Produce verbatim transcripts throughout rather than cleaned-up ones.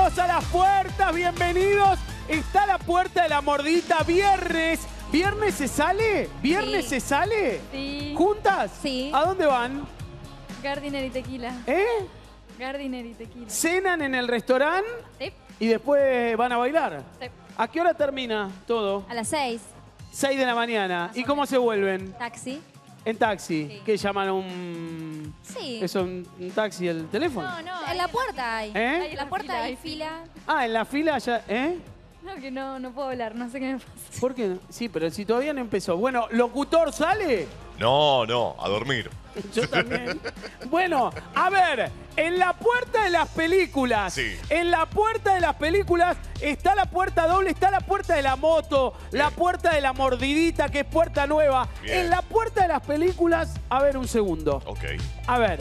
Bienvenidos a las puertas, bienvenidos. Está la puerta de la mordita, viernes. ¿Viernes se sale? ¿Viernes Sí. se sale? Sí. ¿Juntas? Sí. ¿A dónde van? Gardiner y tequila. ¿Eh? Gardiner y tequila. ¿Cenan en el restaurante Sí. y después van a bailar? Sí. ¿A qué hora termina todo? A las seis. seis de la mañana. ¿Y cómo se vuelven? Taxi. En taxi. Sí. ¿Qué llaman a un...? Sí. ¿Eso un, un taxi, el teléfono? No, no. En la puerta hay. ¿Eh? Hay en la puerta hay fila. Ah, en la fila ya... ¿Eh? No, que no, no puedo hablar. No sé qué me pasa. ¿Por qué no? Sí, pero si todavía no empezó. Bueno, ¿locutor sale? No, no, a dormir. Yo también. Bueno, a ver, en la puerta de las películas, Sí. en la puerta de las películas está la puerta doble, está la puerta de la moto, la puerta de la mordidita, que es puerta nueva. Bien. En la puerta de las películas, a ver, un segundo. Ok. A ver.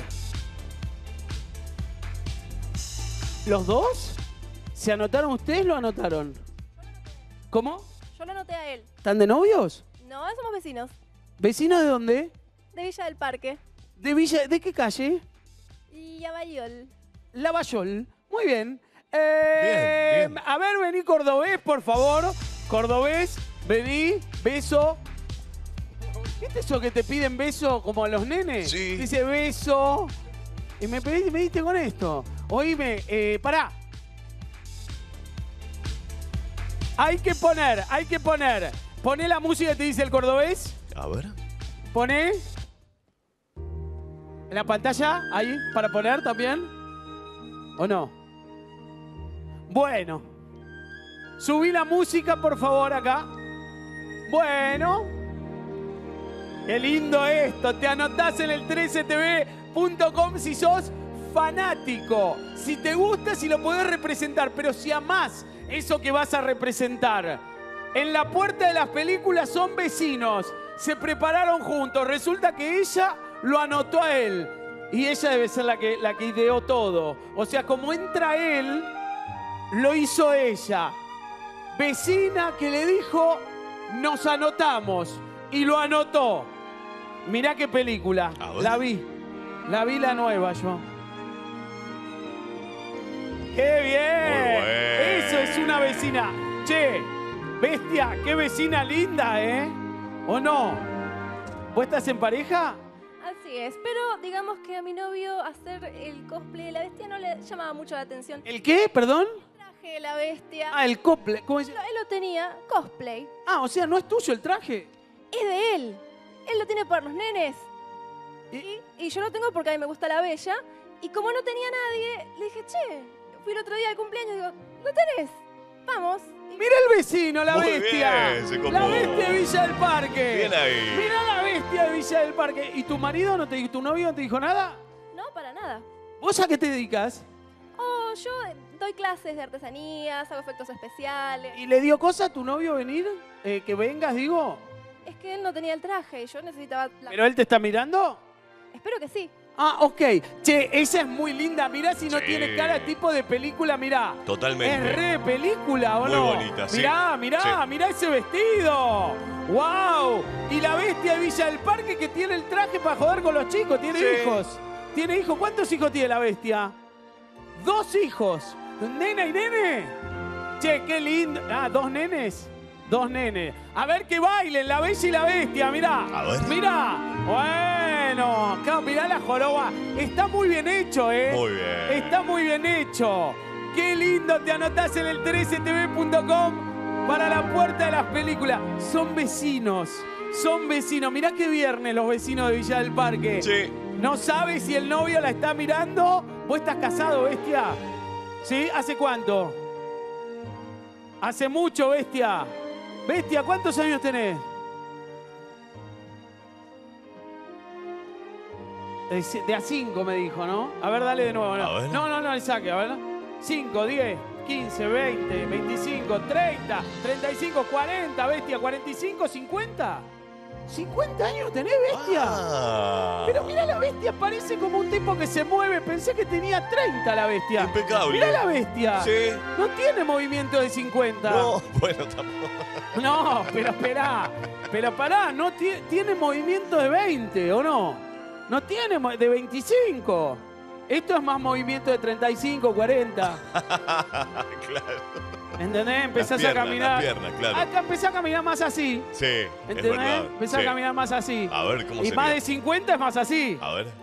¿Los dos? ¿Se anotaron ustedes? ¿Lo anotaron? ¿Cómo? Yo lo anoté a él. ¿Están de novios? No, somos vecinos. ¿Vecinos de dónde? De Villa del Parque. ¿De Villa? ¿De qué calle? Y Abayol. Lavallol. Muy bien. Eh, Bien, bien. A ver, vení cordobés, por favor. Cordobés, vení, beso. ¿Viste eso que te piden beso como a los nenes? Sí. Dice beso. Y me pediste, me diste con esto. Oíme, eh, pará. Hay que poner, hay que poner. Poné la música que te dice el cordobés. A ver. Poné. En la pantalla, ahí, para poner también. ¿O no? Bueno. Subí la música, por favor, acá. Bueno. Qué lindo esto. Te anotás en el trece T V punto com si sos fanático. Si te gusta, si lo podés representar. Pero si amás eso que vas a representar. En la puerta de las películas son vecinos. Se prepararon juntos. Resulta que ella lo anotó a él. Y ella debe ser la que, la que ideó todo. O sea, como entra él, lo hizo ella. Vecina que le dijo, nos anotamos. Y lo anotó. Mirá qué película. A ver. La vi. La vi la nueva yo. ¡Qué bien! Muy bueno. Eso es una vecina. Che, bestia, qué vecina linda, ¿eh? ¿O no? ¿Vos estás en pareja? Así es, pero digamos que a mi novio hacer el cosplay de la bestia no le llamaba mucho la atención. ¿El qué? ¿Perdón? El traje de la bestia, Ah, el cople. ¿Cómo es? él, él lo tenía, cosplay. Ah, o sea, ¿no es tuyo el traje? Es de él. Él lo tiene por los nenes. ¿Y? Y, y yo lo tengo porque a mí me gusta la bella. Y como no tenía nadie, le dije, che, fui el otro día de cumpleaños y digo, ¿lo tenés? Vamos. Y Mira el vecino, la Muy bestia. bien, se copó. La bestia de Villa del Parque. Bien ahí. Mira la bestia de Villa del Parque. ¿Y tu marido no te dijo, tu novio no te dijo nada? no, para nada. ¿Vos a qué te dedicas? Oh, yo doy clases de artesanías, hago efectos especiales. ¿Y le dio cosa a tu novio venir? Eh, que vengas, digo. Es que él no tenía el traje y yo necesitaba la... ¿Pero él te está mirando? Espero que sí. Ah, ok. Che, esa es muy linda. Mirá si no Sí. tiene cara tipo de película, mirá. Totalmente. Es re de película, ¿o Muy no? bonita, sí. Mirá, mirá, Sí. mirá ese vestido. ¡Wow! Y la bestia de Villa del Parque que tiene el traje para joder con los chicos. Tiene Sí. hijos. Tiene hijos. ¿Cuántos hijos tiene la bestia? Dos hijos. ¿Nena y nene? Che, qué lindo. Ah, dos nenes. Dos nenes. A ver que bailen la bella y la bestia, mirá. A ver. Mirá. Bueno, acá mirá la joroba. Está muy bien hecho, ¿eh? Muy bien. Está muy bien hecho. Qué lindo, te anotás en el trece T V punto com para la puerta de las películas. Son vecinos, son vecinos. Mirá qué viernes los vecinos de Villa del Parque. Sí. ¿No sabes si el novio la está mirando? ¿Vos estás casado, bestia? ¿Sí? ¿Hace cuánto? Hace mucho, bestia. Bestia, ¿cuántos años tenés? De de a cinco me dijo, ¿no? A ver, dale de nuevo. No, A ver. no, no, no le saque, a ver. cinco, diez, quince, veinte, veinticinco, treinta, treinta y cinco, cuarenta, bestia, cuarenta y cinco, cincuenta. ¿cincuenta años tenés, bestia? Ah. Pero mira la bestia, parece como un tipo que se mueve. Pensé que tenía treinta la bestia. Impecable. Mira la bestia. Sí. No tiene movimiento de cincuenta. No, bueno, tampoco. No, pero esperá. Pero pará, no ti- tiene movimiento de veinte, ¿o no? No tiene mo- de veinticinco. Esto es más movimiento de treinta y cinco, cuarenta. Claro. ¿Entendés? Empezás piernas, a caminar. las piernas, claro. Acá empezás a caminar más así. Sí, es ¿Entendés? verdad. Empezás Sí. a caminar más así. A ver, ¿cómo Y sería? más de cincuenta es más así. A ver.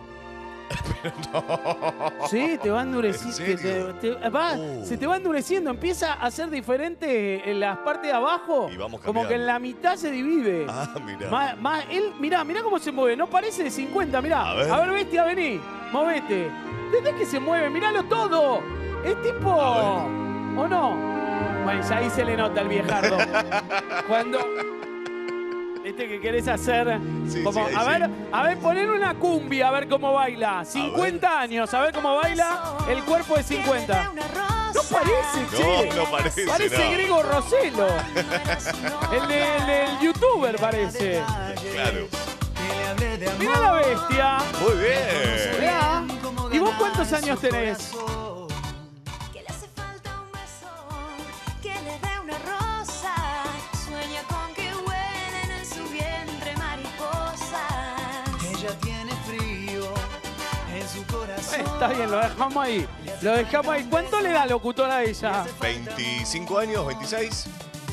Sí, te va endureciendo. ¿En serio? Te- te- va- Uh. Se te va endureciendo. Empieza a ser diferente en las partes de abajo. Y vamos como que en cambiando. la mitad se divide. Ah, mira. Más, más- él, mirá, mirá cómo se mueve. No parece de cincuenta, mirá. A ver. bestia, vení. Movete. ¿Entendés que se mueve? Miralo todo. Es tipo... A ¿O no? Bueno, ya ahí se le nota el viejardo. Cuando... Este que querés hacer... Sí, como, sí, a sí. ver, a ver, poner una cumbia, a ver cómo baila. cincuenta años, a ver cómo baila el cuerpo de cincuenta. No parece, che. No, no parece. Parece no. Grego Roselo. El, de- el del youtuber parece. Claro. Mirá la bestia. Muy bien. Mirá. ¿Y vos cuántos años tenés? Que le hace falta un beso, que le dé una rosa. Sueña con que huelen en su vientre mariposas. Ella tiene frío en su corazón. Eh, está bien, lo dejamos ahí. Lo dejamos ahí. ¿Cuánto le da locutora a ella? veinticinco años, veintiséis.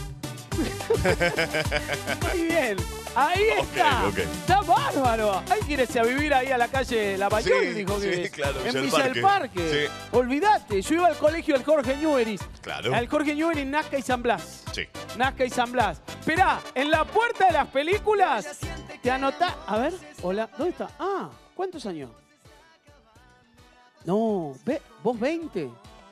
Muy bien. Ahí está. ok. Está bárbaro. Hay que irse a vivir ahí a la calle La Mayol, Sí, dijo que sí, es. claro, En Villa del Villa del Parque. Parque. Sí. Olvídate, yo iba al colegio del Jorge Newbery. Claro. Al Jorge Newbery en Nazca y San Blas. Sí. Nazca y San Blas. Esperá, en la puerta de las películas te anotás. A ver, hola, ¿dónde está? Ah, ¿cuántos años? No, ve, vos veinte.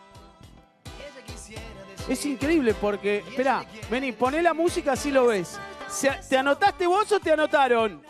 Es increíble porque, esperá, vení, poné la música así lo ves. Se- ¿Te anotaste vos o te anotaron?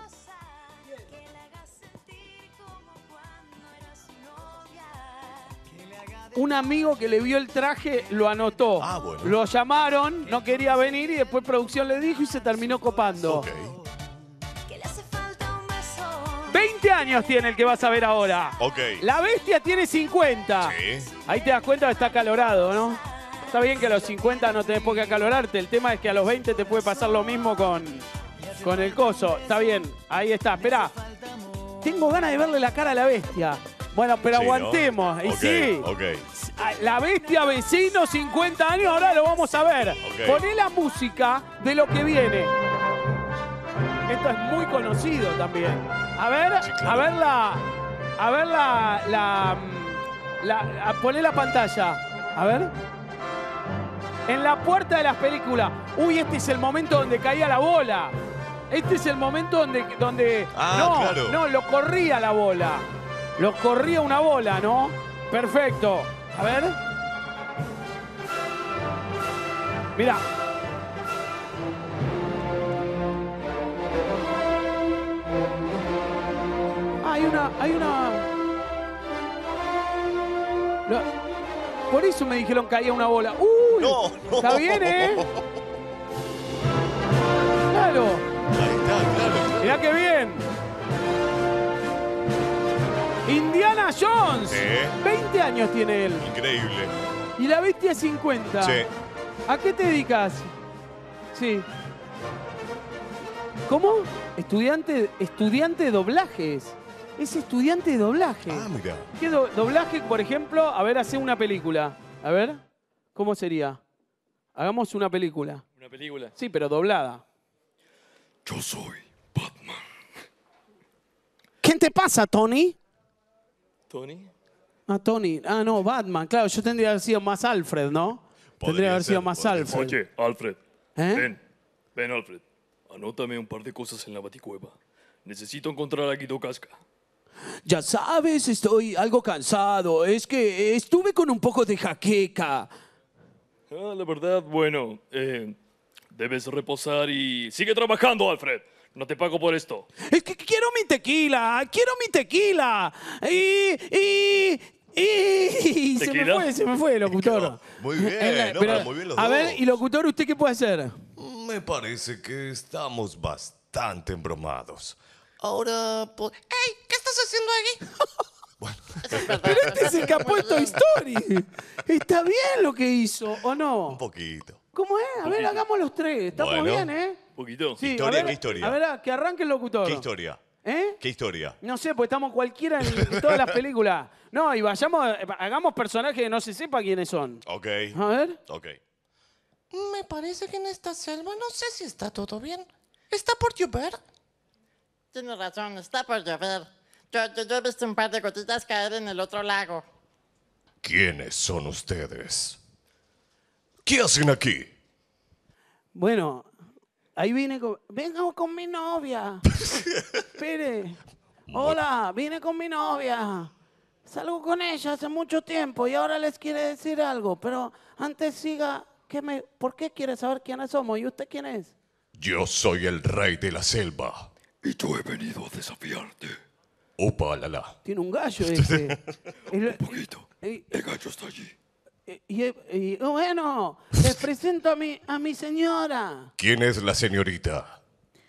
Un amigo que le vio el traje lo anotó. Ah, bueno. Lo llamaron, no quería venir y después producción le dijo y se terminó copando. Ok. Que le hace falta un beso. veinte años tiene el que vas a ver ahora. Ok. La bestia tiene cincuenta. Sí. Ahí te das cuenta que está acalorado, ¿no? Está bien que a los cincuenta no tenés por qué acalorarte. El tema es que a los veinte te puede pasar lo mismo con, con el coso. Está bien, ahí está. Esperá. Tengo ganas de verle la cara a la bestia. Bueno, pero Sí, ¿no? aguantemos. Y Ok, sí. Ok. La bestia vecino, cincuenta años, ahora lo vamos a ver. Ok. Poné la música de lo que viene. Esto es muy conocido también. A ver, Sí, claro. a ver la. A ver la. la, la a- poné la pantalla. A ver. En la puerta de las películas. Uy, este es el momento donde caía la bola. Este es el momento donde. donde Ah, no, claro. no, lo corría la bola. Lo corría una bola, ¿no? Perfecto. A ver. Mira. Ah, hay una, hay una. No, por eso me dijeron que caía una bola. ¡Uy! No, no. Está bien, ¿eh? Claro. Ahí está, claro. Mirá qué bien. Indiana Jones. Sí. veinte años tiene él. Increíble. Y la bestia cincuenta. Sí. ¿A qué te dedicas? Sí. ¿Cómo? Estudiante, estudiante de doblajes. Es estudiante de doblaje. Ah, mira. ¿Qué do- doblaje, por ejemplo? A ver, hace una película. A ver, ¿cómo sería? Hagamos una película. Una película. Sí, pero doblada. Yo soy Batman. ¿Qué te pasa, Tony? Tony. Ah, Tony. Ah, no, Batman. Claro, yo tendría que haber sido más Alfred, ¿no? tendría que Podría haber sido ser, más podría Alfred. Oye, Alfred. ¿Eh? Ven. Ven, Alfred. Anótame un par de cosas en la baticueva. Necesito encontrar a Guido Casca. Ya sabes, estoy algo cansado. Es que estuve con un poco de jaqueca. Ah, la verdad, bueno, eh, debes reposar y... ¡Sigue trabajando, Alfred! No te pago por esto. Es que quiero mi tequila, quiero mi tequila. Y, y, y se me ¿Tequila? fue, se me fue, locutor. Muy bien, En la- no, pero muy bien los a dos. ver, y locutor, ¿usted qué puede hacer? Me parece que estamos bastante embromados. Ahora, po- ¡Ey! ¿Qué estás haciendo ahí? Pero este es el que ha puesto Story. Está bien lo que hizo, ¿o Un no? poquito. ¿Cómo es? A ver, hagamos los tres. Estamos Bueno. bien, ¿eh? ¿Un poquito? Sí, Historia, a ver, ¿qué historia? A ver, que arranque el locutor. ¿Qué historia? ¿Eh? ¿Qué historia? No sé, pues estamos cualquiera en, en todas las películas. No, y vayamos, hagamos personajes que no se sepa quiénes son. Ok. A ver. Ok. Me parece que en esta selva no sé si está todo bien. ¿Está por llover? Tienes razón, está por llover. Yo, yo, yo he visto un par de gotitas caer en el otro lago. ¿Quiénes son ustedes? ¿Qué hacen aquí? Bueno, ahí vine con... Vengo con mi novia. Espere. Hola, vine con mi novia. Salgo con ella hace mucho tiempo y ahora les quiere decir algo. Pero antes siga... ¿Qué me... ¿Por qué quiere saber quiénes somos? ¿Y usted quién es? Yo soy el rey de la selva. Y yo he venido a desafiarte. Opa, la la. Tiene un gallo ese. El- Un poquito. y- El gallo está allí. y- y- y- bueno, les presento a mi, a mi señora. ¿Quién es la señorita?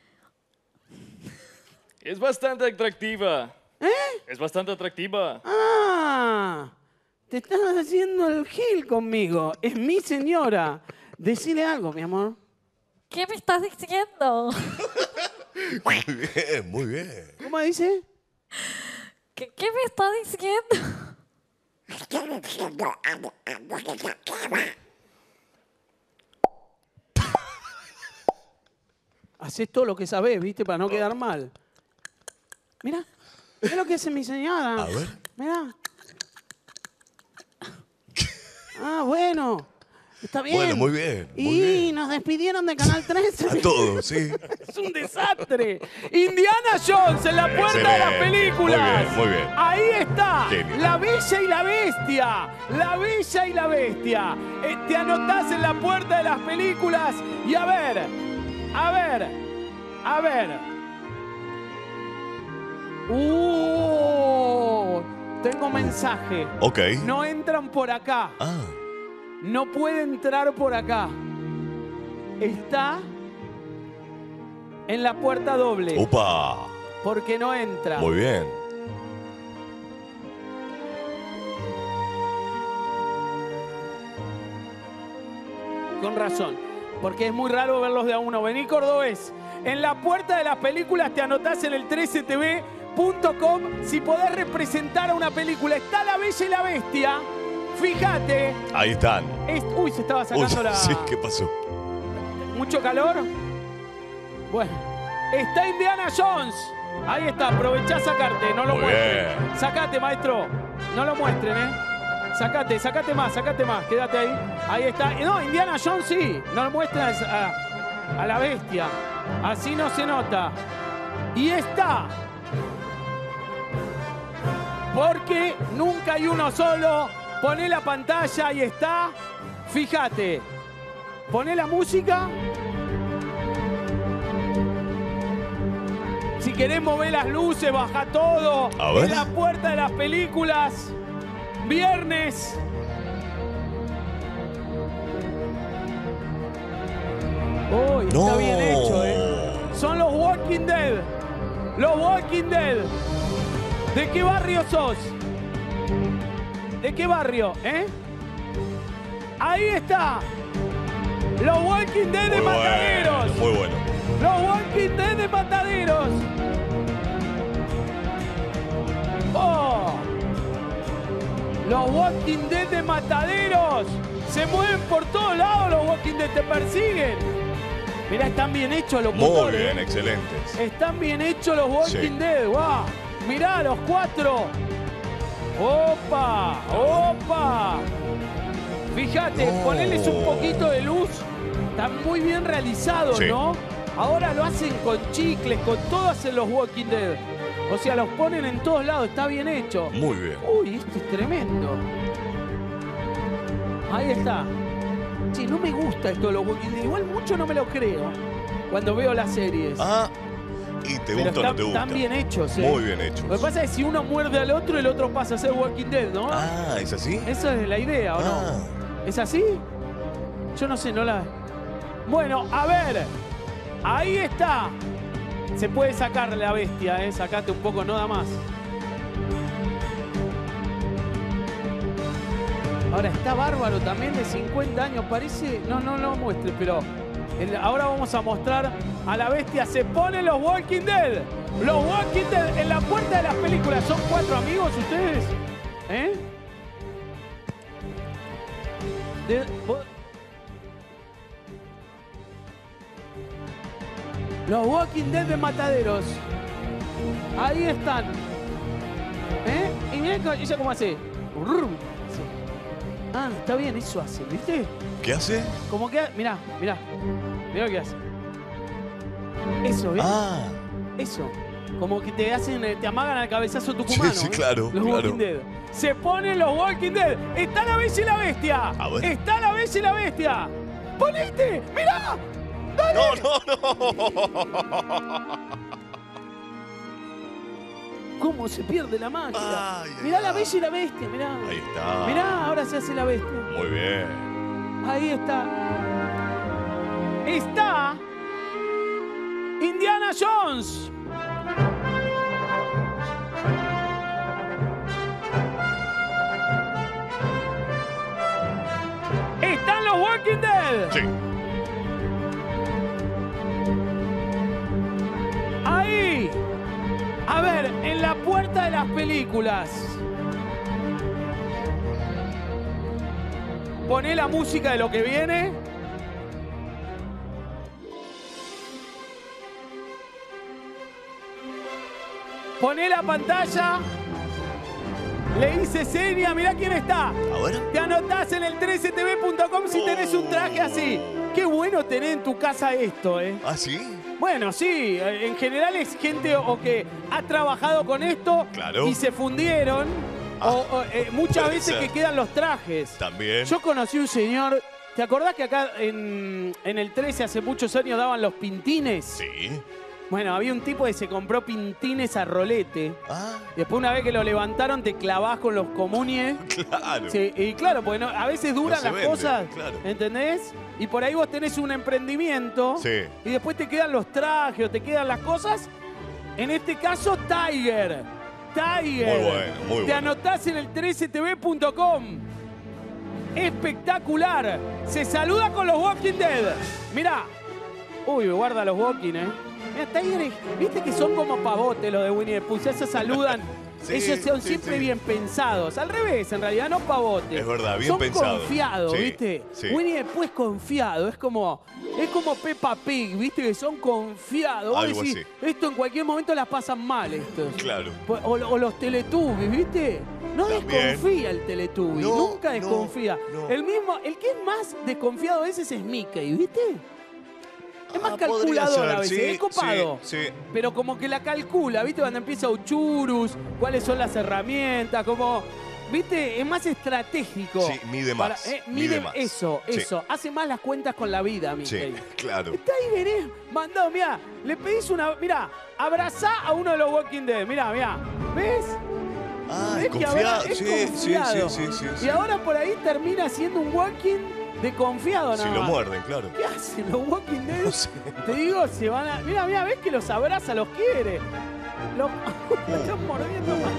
Es bastante atractiva. ¿Eh? Es bastante atractiva. Ah, te estás haciendo el gil conmigo. Es mi señora. Decile algo, mi amor. ¿Qué me estás diciendo? Muy bien, muy bien. ¿Cómo dice? ¿Qué, qué me estás diciendo? Haces todo lo que sabés, ¿viste? Para no quedar mal. Mira, mira lo que hace mi señora. A ver. Mira. Ah, bueno. Está bien. Bueno, muy bien, muy y bien. nos despidieron de Canal trece. A todos, sí. Es un desastre. Indiana Jones en la puerta de las Excelente. películas. Muy bien, muy bien. Ahí está. Genio. La Bella y la Bestia. La Bella y la Bestia. Eh, te anotás en la puerta de las películas. Y a ver, a ver, a ver. Uh, tengo mensaje. Ok. No entran por acá. Ah, No puede entrar por acá. Está en la puerta doble. opa. Porque no entra. Muy bien. Con razón. Porque es muy raro verlos de a uno. Vení, cordobés. En la puerta de las películas te anotás en el trece T V punto com si podés representar a una película. Está La Bella y la Bestia. Fíjate. Ahí están. Es- uy, se estaba Uy, sacando la... sí, ¿qué pasó? ¿Mucho calor? Bueno. Está Indiana Jones. Ahí está, aprovechá a sacarte, no lo Muy muestren. bien. Sacate, maestro. No lo muestren, ¿eh? Sacate, sacate más, sacate más. Quédate ahí. Ahí está. No, Indiana Jones sí. No lo muestren a, a la bestia. Así no se nota. Y está. Porque nunca hay uno solo. Poné la pantalla y está. Fíjate. Poné la música. Si querés mover las luces, baja todo. A ver. En la puerta de las películas. Viernes. Uy, está No. bien hecho, ¿eh? Son los Walking Dead. Los Walking Dead. ¿De qué barrio sos? ¿De qué barrio, eh? Ahí está. Los Walking Dead de Muy Mataderos. bueno, muy bueno. Los Walking Dead de Mataderos. Oh. Los Walking Dead de Mataderos. Se mueven por todos lados los Walking Dead. Te persiguen. Mirá, están bien hechos los Muy motores. bien, excelentes. Están bien hechos los Walking Sí. Dead. Wow. Mirá, los cuatro. ¡Opa! ¡Opa! Fíjate, No. ponerles un poquito de luz. Están muy bien realizados, Sí. ¿no? Ahora lo hacen con chicles, con todo hacen los Walking Dead. O sea, los ponen en todos lados, está bien hecho. Muy bien. Uy, esto es tremendo. Ahí está. Sí, no me gusta esto de los Walking Dead. Igual mucho no me lo creo cuando veo las series. Ah, ¿y te Pero gusta o están, no te gusta? están bien hechos, ¿eh? Muy bien hechos. Lo que pasa es que si uno muerde al otro, el otro pasa a ser Walking Dead, ¿no? Ah, ¿es así? Esa es la idea, ¿o Ah. no? ¿Es así? Yo no sé, no la... Bueno, a ver. Ahí está. Se puede sacar la bestia, ¿eh? Sacate un poco, no da más. Ahora, está bárbaro también de cincuenta años, parece... No, no lo muestre, pero El- ahora vamos a mostrar a la bestia. Se ponen los Walking Dead. Los Walking Dead en la puerta de las películas. ¿Son cuatro amigos ustedes? ¿Eh? De- vos- Los Walking Dead de Mataderos. Ahí están. ¿Eh? ¿Y mirá co- ella cómo hace? Urrum. Ah, está bien, eso hace, ¿viste? ¿Qué hace? Como que... Mirá, mirá. Mirá lo que hace. Eso, ¿ves? Ah, Eso. Como que te hacen, eh, te amagan al cabezazo tucumano. Sí, sí, ¿eh? claro, Los claro. Walking Dead. Se ponen los Walking Dead. Está la Bella y la Bestia. A ver. Está la Bella y la Bestia. ¡Ponete! ¡Mirá! ¡Dale! no, no, no. ¿Cómo se pierde la magia? Ay, ay, Mirá la ay. Bella y la Bestia, mirá. Ahí está. Mirá, ahora se hace la Bestia. Muy bien. Ahí está. Está Indiana Jones. Están los Walking Dead. Sí. Ahí. A ver, en la puerta de las películas. Poné la música de lo que viene. Poné la pantalla. Le hice seña, mirá quién está. A ver. Te anotás en el trece t v punto com si tenés un traje así. Qué bueno tener en tu casa esto, ¿eh? ¿Ah, sí? Bueno, sí, en general es gente o que ha trabajado con esto Claro. y se fundieron, Ah, o, o, eh, muchas puede veces ser. que quedan los trajes. También. Yo conocí un señor, ¿te acordás que acá en, en el trece hace muchos años daban los pintines? Sí. Bueno, había un tipo que se compró pintines a rolete. Ah, Después una vez que lo levantaron te clavás con los comunes. claro. Sí, y claro, porque no- a veces duran se las vende, cosas, claro. ¿entendés? Y por ahí vos tenés un emprendimiento Sí. y después te quedan los trajes o te quedan las cosas. En este caso, Tiger. Tiger. Muy bueno, muy Te bueno. anotás en el trece t v punto com. Espectacular. Se saluda con los Walking Dead. Mirá. Uy, guarda los Walking, ¿eh? Mirá, Tiger, es- viste que son como pavotes los de Winnie the Pooh. Ya se saludan. Sí, Ellos son sí, siempre sí. bien pensados. Al revés, en realidad, no pavotes. Es verdad, bien son pensados. confiados, Sí, ¿viste? sí. Winnie the Pooh es confiado. Es como, es como Peppa Pig, ¿viste? Que son confiados. Vos Algo decís, esto en cualquier momento las pasan mal, estos. Claro. O, o los Teletubbies, ¿viste? No También. desconfía el Teletubby, No, nunca no, desconfía. no. El mismo, el que es más desconfiado a veces es Mickey, ¿viste? Es más Ah, podría calculador ser, a veces, sí, es copado. Sí, sí. Pero como que la calcula, ¿viste? Cuando empieza Uchurus, cuáles son las herramientas, como, ¿viste? Es más estratégico. Sí, mide Para- más, eh, mide mide más. eso, Sí. eso. Hace más las cuentas con la vida, Sí, Mickey. claro. Tiger es mandado, mirá, le pedís una, mirá, abrazá a uno de los Walking Dead, mirá, mirá, ¿ves? Ah, ¿Ves que ahora confiado. es Sí, sí, confiado? sí, sí, sí, sí. Y ahora por ahí termina siendo un Walking de confiado Si nada lo más. muerden, claro. ¿Qué hacen los Walking Dead? No sé. Te digo, se van a... Mirá, mirá, ves que los abraza, los quiere. Los lo están mordiendo más.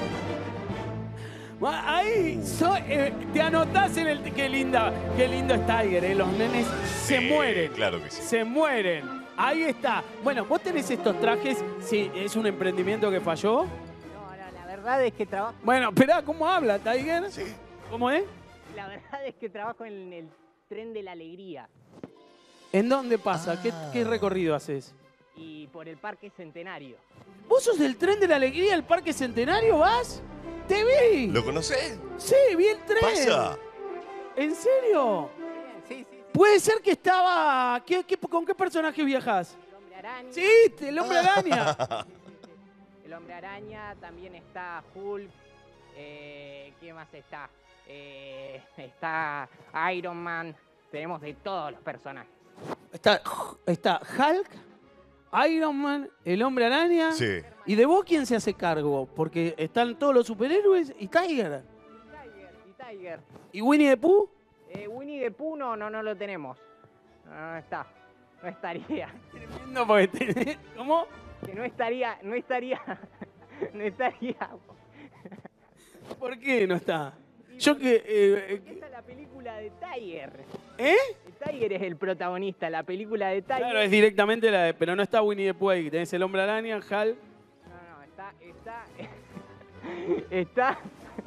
Ma- Ahí so- eh, te anotás en el... Qué linda, qué lindo es Tiger, eh. Los nenes se Sí, mueren. claro que sí. Se mueren. Ahí está. Bueno, vos tenés estos trajes. Sí, es un emprendimiento que falló. No, no, la verdad es que trabajo, Bueno, esperá, ¿cómo habla Tiger? Sí. ¿Cómo es? la verdad es que trabajo en el tren de la alegría ¿En dónde pasa? ¿Qué, Ah. qué recorrido haces? y por el Parque Centenario. ¿Vos sos del tren de la alegría del Parque Centenario, vas? ¡Te vi! ¿Lo conocés? Sí, vi el tren. Pasa. ¿En serio? Sí, sí, Puede ser que estaba... ¿Qué, qué- con qué personaje viajas? el Hombre Araña. Sí, el hombre araña. El Hombre Araña, también está Hulk. Eh, ¿Quién más está? Eh, está Iron Man. Tenemos de todos los personajes. Está, está Hulk, Iron Man, el hombre araña. Sí. ¿Y de vos quién se hace cargo? Porque están todos los superhéroes y Tiger. Tiger, y Tiger. ¿Y Winnie the Pooh? Eh, Winnie the Pooh no, no, no lo tenemos. No, no está. No estaría. No, porque tenés- ¿Cómo? Que no estaría, no estaría, no estaría. ¿Por qué no está? Y Yo que... eh, Esta es la película de Tiger. ¿Eh? Tiger es el protagonista, la película de Tiger. Claro, es directamente la de... Pero no está Winnie the Pooh ahí. Tenés el Hombre Araña, Hulk. No, no, está... Está... está...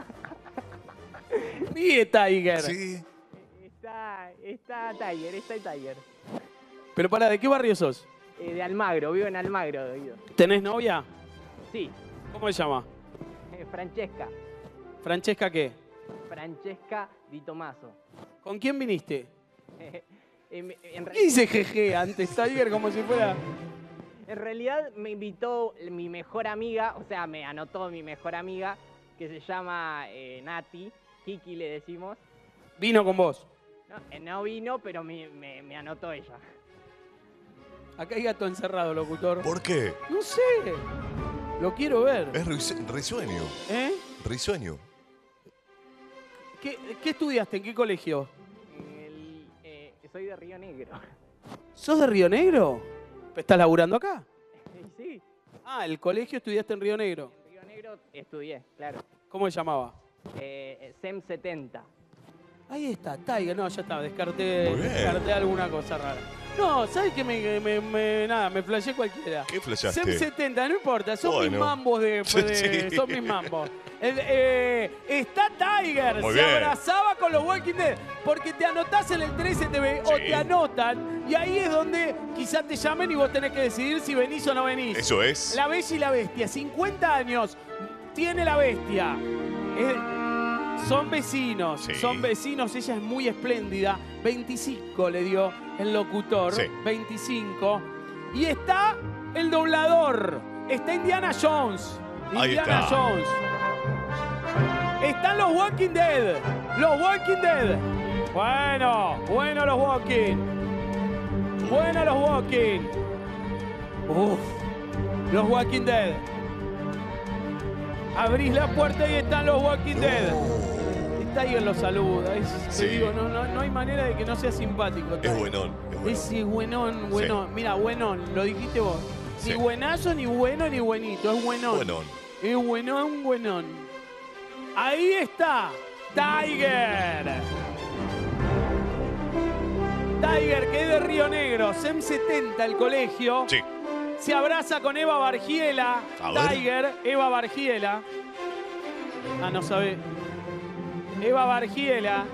Ríe Tiger. Sí. Está... Está Tiger, está Tiger. Pero para, ¿de qué barrio sos? Eh, de Almagro, vivo en Almagro, Guido. ¿Tenés novia? Sí, ¿Cómo se llama? eh, Francesca. ¿Francesca qué? Francesca Di Tomaso. ¿Con quién viniste? en, en ¿Qué dice jeje antes, Tiger, como si fuera...? En realidad me invitó mi mejor amiga, o sea, me anotó mi mejor amiga, que se llama eh, Nati, Kiki le decimos. Vino con vos. No, eh, no vino, pero me, me- me anotó ella. Acá hay gato encerrado, locutor. ¿Por qué? No sé. Lo quiero ver. Es ris- risueño. ¿Eh? Risueño. ¿Qué, qué estudiaste? ¿En qué colegio? El- eh, soy de Río Negro. ¿Sos de Río Negro? ¿Estás laburando acá? Sí, Ah, el colegio estudiaste en Río Negro. en Río Negro estudié, claro. ¿Cómo se llamaba? Eh, SEM setenta. Ahí está, Tiger. No, ya está, descarté, Muy bien. descarté alguna cosa rara. No, ¿sabes qué? Me, me, me- nada, me flashé cualquiera. ¿Qué flashaste? SEM setenta, no importa, son mis Bueno. mambos de, de- Sí. son mis mambos. El, eh, está Tiger, Muy se bien. abrazaba con los Walking Dead, porque te anotás en el trece T V o Sí. te anotan, y ahí es donde quizás te llamen y vos tenés que decidir si venís o no venís. Eso es. La Bella y la Bestia, cincuenta años tiene la Bestia. Es- son vecinos, Sí. son vecinos, ella es muy espléndida. veinticinco le dio el locutor, Sí. veinticinco. Y está el doblador, está Indiana Jones. Ahí Indiana está. Jones. Están los Walking Dead, los Walking Dead. Bueno, bueno los Walking. Bueno los Walking. Uf, los Walking Dead. Abrís la puerta y están los Walking Dead. Y Tiger lo saluda. Es, te Sí. digo, no, no, no hay manera de que no sea simpático. Es Tiger. buenón. Es buenón. Ese buenón, buenón. Mira, buenón, lo dijiste vos. Ni Sí. buenazo, ni bueno, ni buenito. Es buenón. Buenón. Es buenón, buenón. Ahí está, Tiger. Tiger, que es de Río Negro, SEM setenta, el colegio. Sí. Se abraza con Eva Bargiela. A ver. Tiger, Eva Bargiela. Ah, no sabe. Eva Bargiela.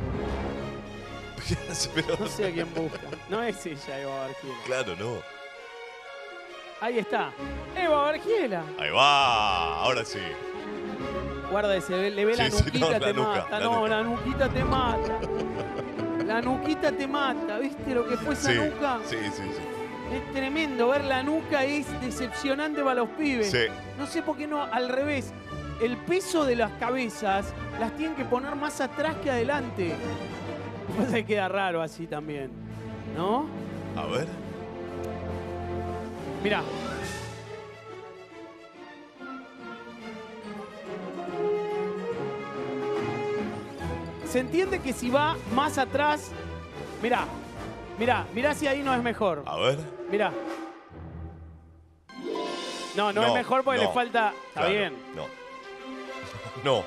Pero- No sé a quién busca. No es ella, Eva Bargiela. Claro, no. Ahí está. Eva Bargiela. Ahí va. Ahora sí. Guarda ese, le ve la Sí, sí, nuquita, no, la te nuca, mata. la no, nuca. la nuquita te mata. La nuquita te mata. ¿Viste lo que fue esa Sí. nuca? Sí, sí, sí. Es tremendo. Ver la nuca es decepcionante para los pibes. Sí. No sé por qué no, al revés. El peso de las cabezas las tienen que poner más atrás que adelante. Pues se queda raro así también. ¿No? A ver. Mirá. Se entiende que si va más atrás. Mirá. Mirá, mirá si ahí no es mejor. A ver. Mirá. No, no, es No, mejor porque no. le falta. Está Claro, bien. No. No.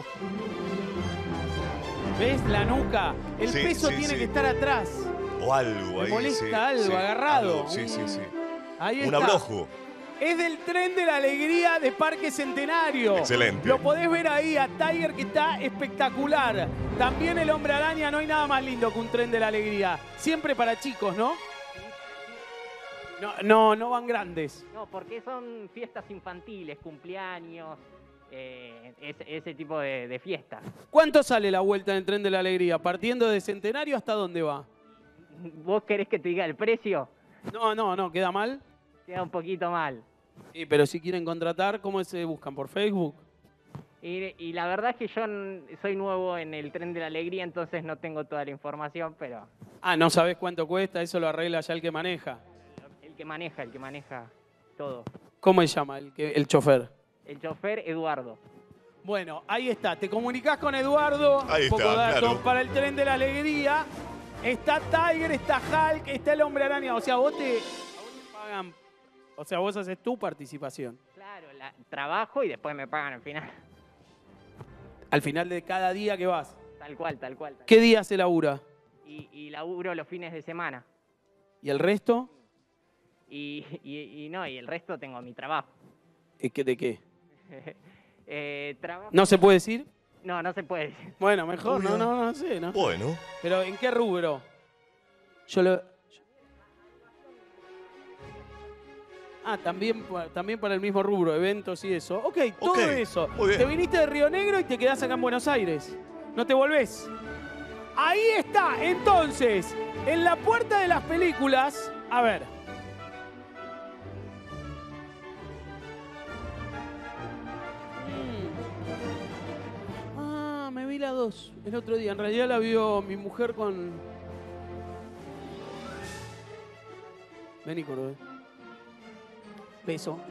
¿Ves? La nuca. El Sí, peso sí, tiene sí. que estar atrás. O algo Me ahí. molesta sí, algo, sí. agarrado. Algo, Sí, sí, sí. Ahí Un está. abrojo. Es del tren de la alegría de Parque Centenario. Excelente. Lo podés ver ahí a Tiger, que está espectacular. También el Hombre Araña, no hay nada más lindo que un tren de la alegría. Siempre para chicos, ¿no? No, no, no van grandes. No, porque son fiestas infantiles, cumpleaños, eh, ese, ese tipo de, de fiestas. ¿Cuánto sale la vuelta en el tren de la alegría? Partiendo de Centenario, ¿hasta dónde va? ¿Vos querés que te diga el precio? No, no, no, ¿queda mal? Queda un poquito mal. Sí, pero si quieren contratar, ¿cómo se buscan? ¿Por Facebook? Y, y la verdad es que yo n- soy nuevo en el tren de la alegría, entonces no tengo toda la información, pero Ah, no sabés cuánto cuesta, eso lo arregla ya el que maneja. el que maneja, el que maneja todo. ¿Cómo se llama el, que, el chofer? El chofer Eduardo. Bueno, ahí está. Te comunicás con Eduardo. Ahí un poco está, datos claro. para el tren de la alegría. Está Tiger, está Hulk, está el Hombre Araña. O sea, vos te, a vos te pagan. O sea, vos haces tu participación. Claro, la- trabajo y después me pagan al final. Al final de cada día que vas. Tal cual, tal cual. tal ¿Qué día se labura? Y, y laburo los fines de semana. ¿Y el resto? Y, y, y no, y el resto tengo mi trabajo. ¿De qué? ¿De qué? eh, trabajo... ¿No se puede decir? No, no se puede decir. Bueno, mejor, Uy, no, ah. no, no sé, ¿no? Bueno. Pero ¿en qué rubro? Yo lo... Ah, también, pa- también para el mismo rubro, eventos y eso. Ok, todo Ok, eso. muy bien. Te viniste de Río Negro y te quedás acá en Buenos Aires. No te volvés. Ahí está, entonces, en la puerta de las películas. A ver. Mm. Ah, me vi la dos el otro día. En realidad la vio mi mujer con... Vení, Cordobés. Beso.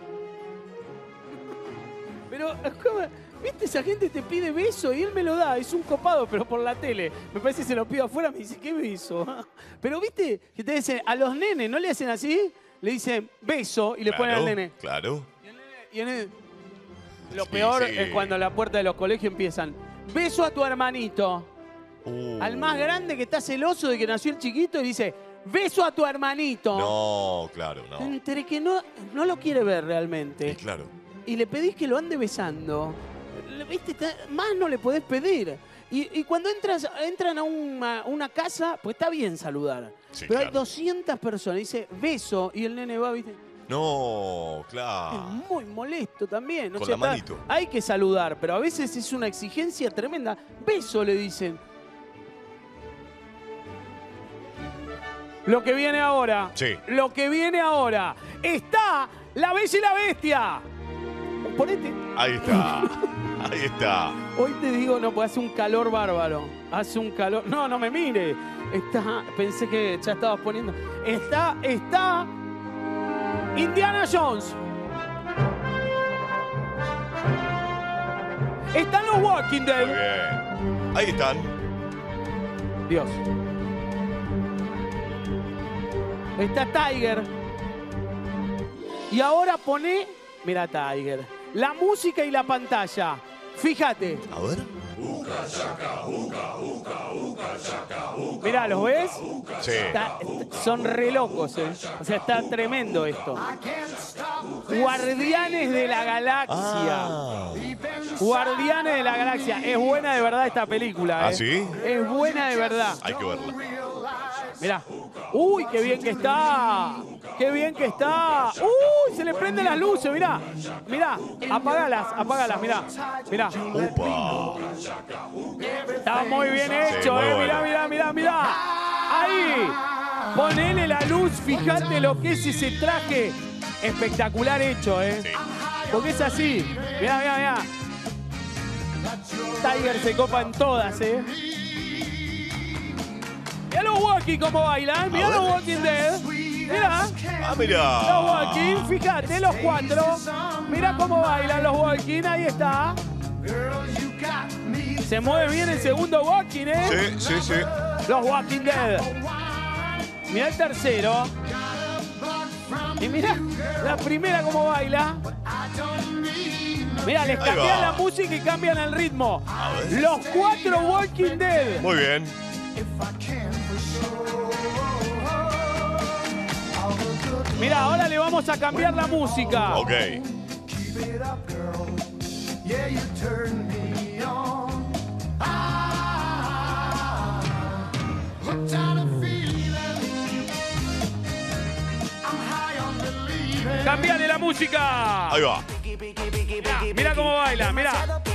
Pero, ¿cómo? ¿Viste? Esa gente te pide beso y él me lo da. Es un copado, pero por la tele. Me parece que se lo pido afuera, me dice, ¿qué beso? Pero, ¿viste? Que te dicen, a los nenes, ¿no le hacen así? Le dicen beso y le ponen al nene. Claro. Y el nene... Lo Sí, peor sí. es cuando a la puerta de los colegios empiezan, beso a tu hermanito. Uh. Al más grande que está celoso de que nació el chiquito y dice, beso a tu hermanito. No, claro, no. Entre que no, no lo quiere ver realmente. Y claro. Y le pedís que lo ande besando. Le- ¿Viste? Te- Más no le podés pedir. Y, y cuando entras, entran a una, una casa, pues está bien saludar. Sí, pero hay claro. doscientas personas. Dice beso y el nene va, ¿viste? No, claro. Es muy molesto también. O Con sea, la está- manito. hay que saludar, pero a veces es una exigencia tremenda. Beso le dicen. Lo que viene ahora. Sí. Lo que viene ahora. Está La Bella y la Bestia. Ponete. Ahí está. Ahí está. Hoy te digo, no, pues hace un calor bárbaro. Hace un calor. No, no me mire. Está. Pensé que ya estabas poniendo. Está. Está. Indiana Jones. Están los Walking Muy Dead. bien. Ahí están. Dios. Está Tiger. Y ahora pone. Mira, Tiger. La música y la pantalla. Fíjate. A ver. Mirá, ¿los ves? Sí. Está- son re locos, ¿eh? O sea, está tremendo esto. Guardianes de la Galaxia. Ah. Guardianes de la Galaxia. Es buena de verdad esta película, ¿eh? ¿Ah, sí? Es buena de verdad. Hay que verla. Mirá. Uy, qué bien que está. Qué bien que está. Uy, se le prenden las luces, mirá. Mirá, apágalas, apágalas, mirá. Mirá. Upa. Está muy bien Sí, hecho, muy eh. bueno. Mirá, mirá, mirá, mirá. Ahí. Ponele la luz, fíjate lo que es ese traje. Espectacular hecho, eh. Sí. Porque es así. Mirá, mirá, mirá. Tiger se copa en todas, eh. Mirá los Walking cómo bailan. Mirá A ver. los Walking Dead. Mirá. Ah, Los mira. Walking, fíjate, los cuatro. Mirá cómo bailan los Walking, ahí está. Se mueve bien el segundo Walking, ¿eh? Sí, sí, sí. Los Walking Dead. Mirá el tercero. Y mirá la primera cómo baila. Mirá, les Ahí cambian va. la música y cambian el ritmo. A ver. Los cuatro Walking Dead. Muy bien. Mirá, ahora le vamos a cambiar la música. Ok. Cambiale la música. Ahí va. Mirá, mirá cómo baila, mirá.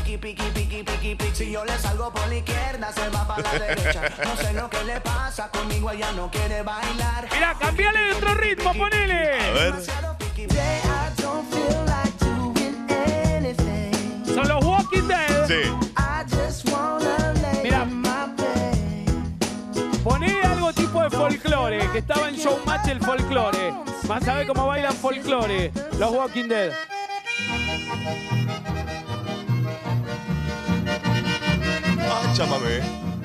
Si yo le salgo por la izquierda, se va para la derecha. No sé lo que le pasa, conmigo ella no quiere bailar. Mirá, cambiale de otro ritmo, A ponele. ver. Son los Walking Dead. Sí. Mirá. Poné algo tipo de folclore, que estaba en Showmatch el folclore. Vas a ver cómo bailan folclore, los Walking Dead. Ah, chámame.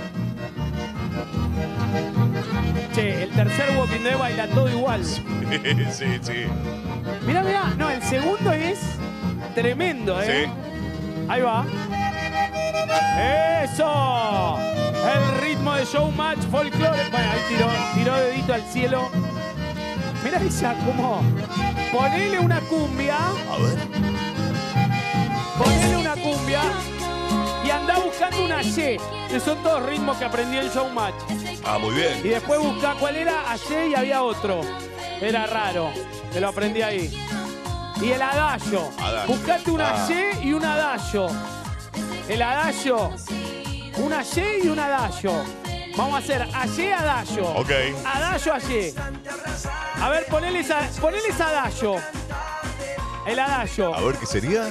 Che, el tercer Walking Dead baila todo igual. Sí, sí. Mirá, mirá. No, el segundo es tremendo, ¿eh? Sí. Ahí va. ¡Eso! El ritmo de Showmatch Folklore. Bueno, ahí tiró, tiró dedito al cielo. Mirá esa como... Ponele una cumbia. A ver. Ponele una cumbia. Y andá buscando una Y, que son todos ritmos que aprendí en Showmatch. Ah, muy bien. Y después buscá cuál era A Y y había otro. Era raro. Que lo aprendí ahí. Y el adagio. Adagio. Buscate una Ah. Y y un adagio. El adagio. Una Y y un adagio. Vamos a hacer A Y, adagio. Ok. Adagio, A Y. A ver, ponele esa, ponele esa adagio. El adagio. A ver, ¿qué sería?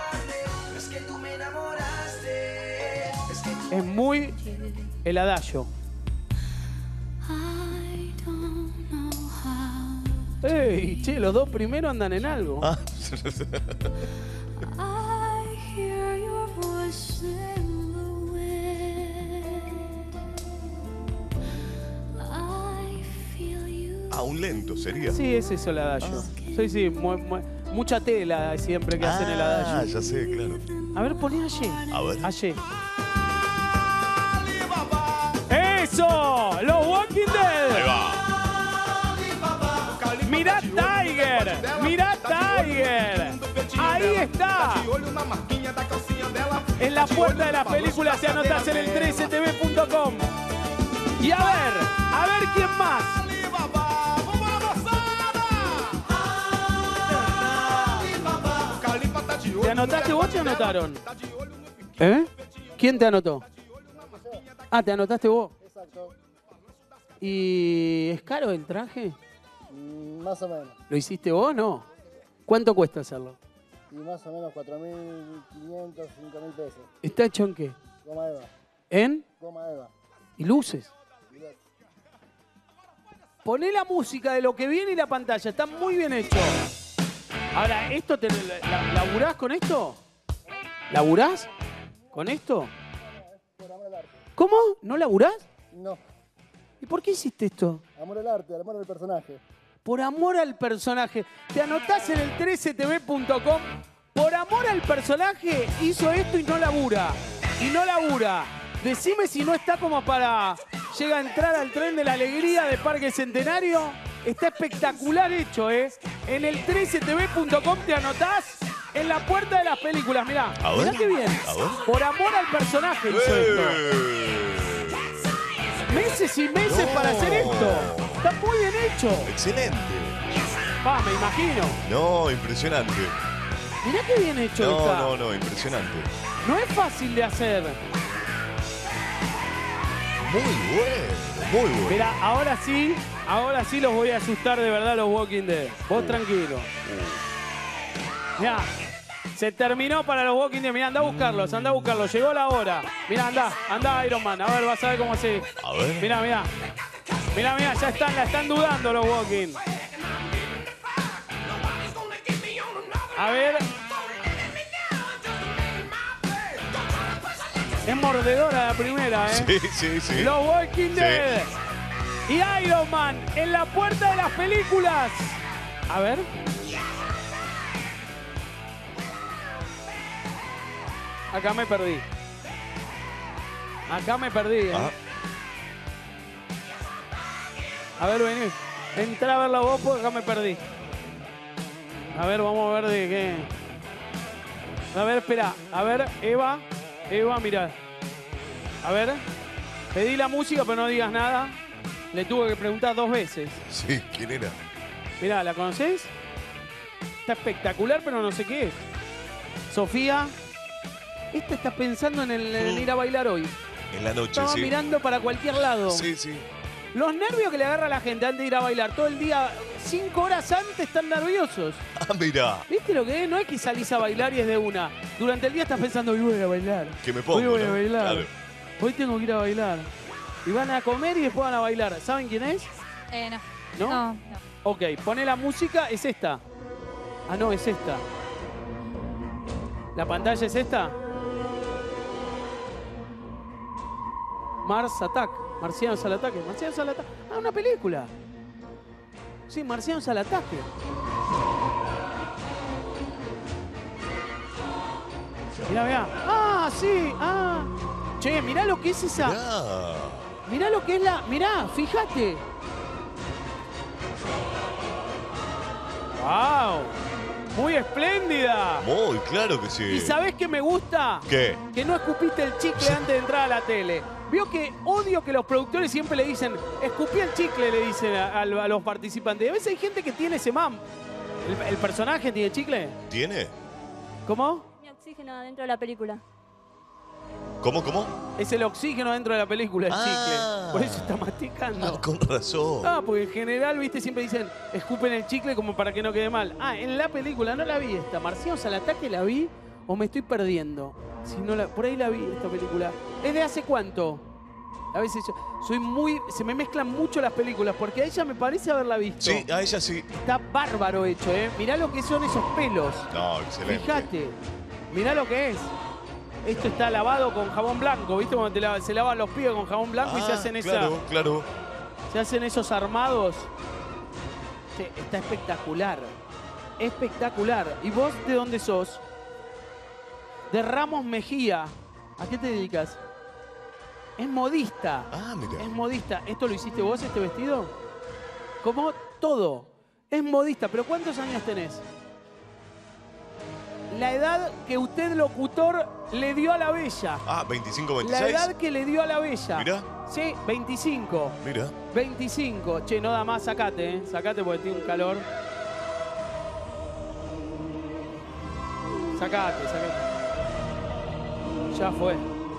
Es muy el adagio. Ey, che, los dos primero andan en algo. Ah. Ah, un lento sería. Sí, es eso el adagio. Sí, sí, mu- mu- mucha tela siempre que hacen el Ah, adagio. ya sé, claro. A ver, poné A Y. A ver. A Y. ¡Eso! ¡Los Walking Dead! Ahí va. ¡Mirá Tiger! ¡Mirá Tiger! ¡Ahí está! En la puerta de las películas te anotás en el trece T V punto com. Y a ver, a ver quién más. ¿Te anotaste vos o te anotaron? ¿Eh? ¿Quién te anotó? Ah, ¿te anotaste vos? Exacto. ¿Y es caro el traje? Mm, Más o menos. ¿Lo hiciste vos o no? ¿Cuánto cuesta hacerlo? Y más o menos cuatro mil quinientos, cinco mil pesos. ¿Está hecho en qué? Goma Eva. ¿En? Goma Eva. ¿Y luces? Poné la música de lo que viene y la pantalla. Está muy bien hecho. Ahora, ¿esto te, la, ¿laburás con esto? ¿Laburás con esto? Por amor al arte. ¿Cómo? ¿No laburás? No. ¿Y por qué hiciste esto? Amor al arte, amor al personaje. Por amor al personaje. Te anotás en el trece T V punto com. Por amor al personaje hizo esto y no labura. Y no labura. Decime si no está como para... Llega a entrar al tren de la alegría de Parque Centenario. Está espectacular hecho, ¿eh? En el trece T V punto com te anotás en la puerta de las películas. Mirá, A ver. mirá qué bien. A ver. Por amor al personaje hizo esto. Meses y meses No. para hacer esto. Está muy bien hecho. Excelente. Va, me imagino. No, impresionante. Mirá qué bien hecho No, está. no, no, impresionante. No es fácil de hacer. Muy bueno, muy bueno. Mira, ahora sí, ahora sí los voy a asustar de verdad los Walking Dead. Vos tranquilo. Mirá, se terminó para los Walking Dead. Mirá, anda a buscarlos, anda a buscarlos. Llegó la hora. Mirá, anda, anda Iron Man. A ver, vas a ver cómo se... A ver. Mirá, mirá. Mirá, mirá, ya están, la están dudando los Walking. A ver. Es mordedora la primera, ¿eh? Sí, sí, sí. Los Walking Sí. Dead. Y Iron Man en la puerta de las películas. A ver. Acá me perdí. Acá me perdí, ¿eh? Ah. A ver, vení. Entrá a verla vos porque acá me perdí. A ver, vamos a ver de qué. A ver, espera. A ver, Eva. Eva, mirá. A ver. Pedí la música, pero no digas nada. Le tuve que preguntar dos veces. Sí, ¿quién era? Mirá, ¿la conocés? Está espectacular, pero no sé qué es. Sofía. Esta está pensando en, el, en ir a bailar hoy. En la noche, Estaba sí. mirando para cualquier lado. Sí, sí. Los nervios que le agarra a la gente antes de ir a bailar. Todo el día, cinco horas antes, están nerviosos. Ah, mira. ¿Viste lo que es? No es que salís a bailar y es de una. Durante el día estás pensando, hoy voy a bailar. Que me pongo, Hoy voy a ¿no? bailar. Claro. Hoy tengo que ir a bailar. Y van a comer y después van a bailar. ¿Saben quién es? Eh, no. ¿No? No, no. Ok, pone la música, es esta. Ah, no, es esta. ¿La pantalla es esta? Mars Attack. Marcianos al ataque. Marcianos al ataque. Ah, una película. Sí, Marcianos al ataque. Mirá, mirá. Ah, sí. Ah. Che, mirá lo que es esa. Mirá. Mirá lo que es la... Mirá, fíjate. ¡Wow! Muy espléndida. Muy, claro que sí. ¿Y sabés qué me gusta? ¿Qué? Que no escupiste el chicle antes de entrar a la tele. Vio que odio que los productores siempre le dicen, escupí el chicle, le dicen a, a- a los participantes. A veces hay gente que tiene ese mam. ¿El, el personaje tiene chicle? ¿Tiene? ¿Cómo? Mi oxígeno dentro de la película. ¿Cómo, cómo? Es el oxígeno dentro de la película, el Ah. chicle. Por eso está masticando. Ah, con razón. Ah, porque en general, viste, siempre dicen, escupen el chicle como para que no quede mal. Ah, en la película no la vi esta. Marcianos al ataque la vi o me estoy perdiendo. Si no la, por ahí la vi esta película. ¿Es de hace cuánto? A veces yo soy muy... Se me mezclan mucho las películas porque a ella me parece haberla visto. Sí, a ella sí. Está bárbaro hecho, ¿eh? Mirá lo que son esos pelos. No, excelente. Fíjate. Mirá lo que es. Esto está lavado con jabón blanco, ¿viste? Cuando te lava- se lavan los pies con jabón blanco y se Ah, hacen esa... claro, claro. Se hacen esos armados. Che, está espectacular. Espectacular. ¿Y vos de dónde sos? De Ramos Mejía. ¿A qué te dedicas? Es modista. Ah, mira. Es modista. ¿Esto lo hiciste vos, este vestido? Como todo. Es modista. ¿Pero cuántos años tenés? La edad que usted, locutor, le dio a la bella. Ah, veinticinco, La veintiséis. edad que le dio a la bella. Mirá. Sí, veinticinco. Mira. veinticinco. Che, no da más, sacate, ¿eh? Sacate porque tiene un calor. Sacate, sacate. Ya fue.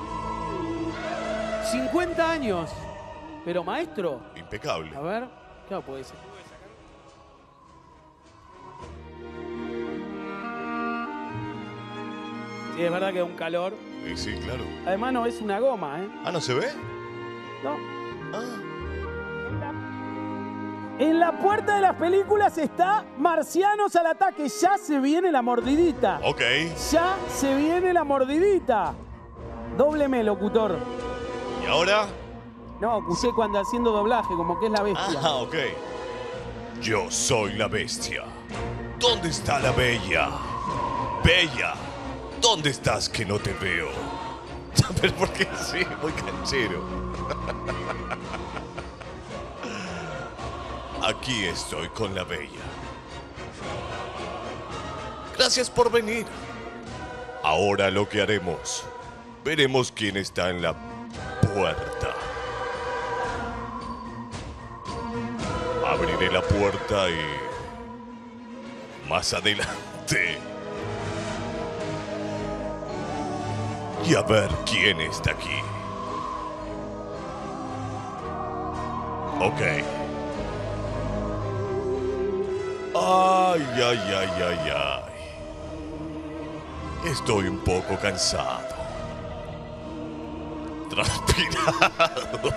cincuenta años. Pero maestro. Impecable. A ver. Claro, puede ser. Sí, es verdad que es un calor. Sí, sí, claro. Además no es una goma, ¿eh? Ah, ¿no se ve? No. Ah. En la puerta de las películas está Marcianos al ataque. Ya se viene la mordidita. Ok. Ya se viene la mordidita. Dóbleme, locutor. ¿Y ahora? No, usé cuando haciendo doblaje, como que es la bestia. Ah, ok. Yo soy la bestia. ¿Dónde está la bella? Bella, ¿dónde estás que no te veo? Pero porque sí, muy canchero. Aquí estoy con la bella. Gracias por venir. Ahora lo que haremos, veremos quién está en la puerta. Abriré la puerta y más adelante. Y a ver quién está aquí. Ok. Ay, ay, ay, ay, ay. Estoy un poco cansado. Transpirado.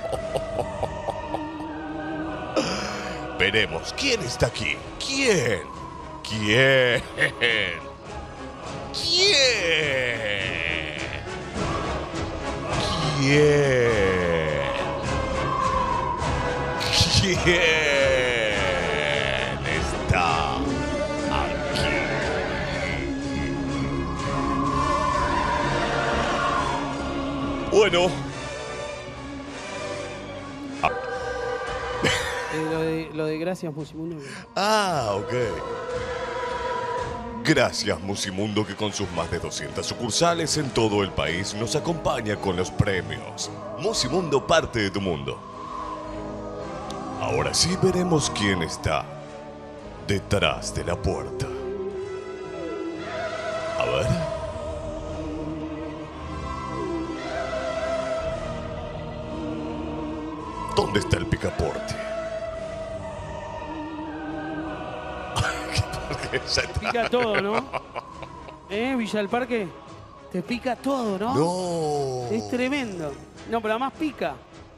Veremos quién está aquí. ¿Quién? ¿Quién? ¿Quién? ¿Quién? ¿Quién está aquí? Bueno. Ah. Eh, lo, de, lo de gracias, Musimundo. Ah, ok. Gracias, Musimundo, que con sus más de doscientas sucursales en todo el país nos acompaña con los premios. Musimundo, parte de tu mundo. Ahora sí veremos quién está detrás de la puerta. A ver. ¿Dónde está el picaporte? Pica todo, ¿no? ¿Eh, Villa del Parque? Te pica todo, ¿no? No. Es tremendo. No, pero además pica.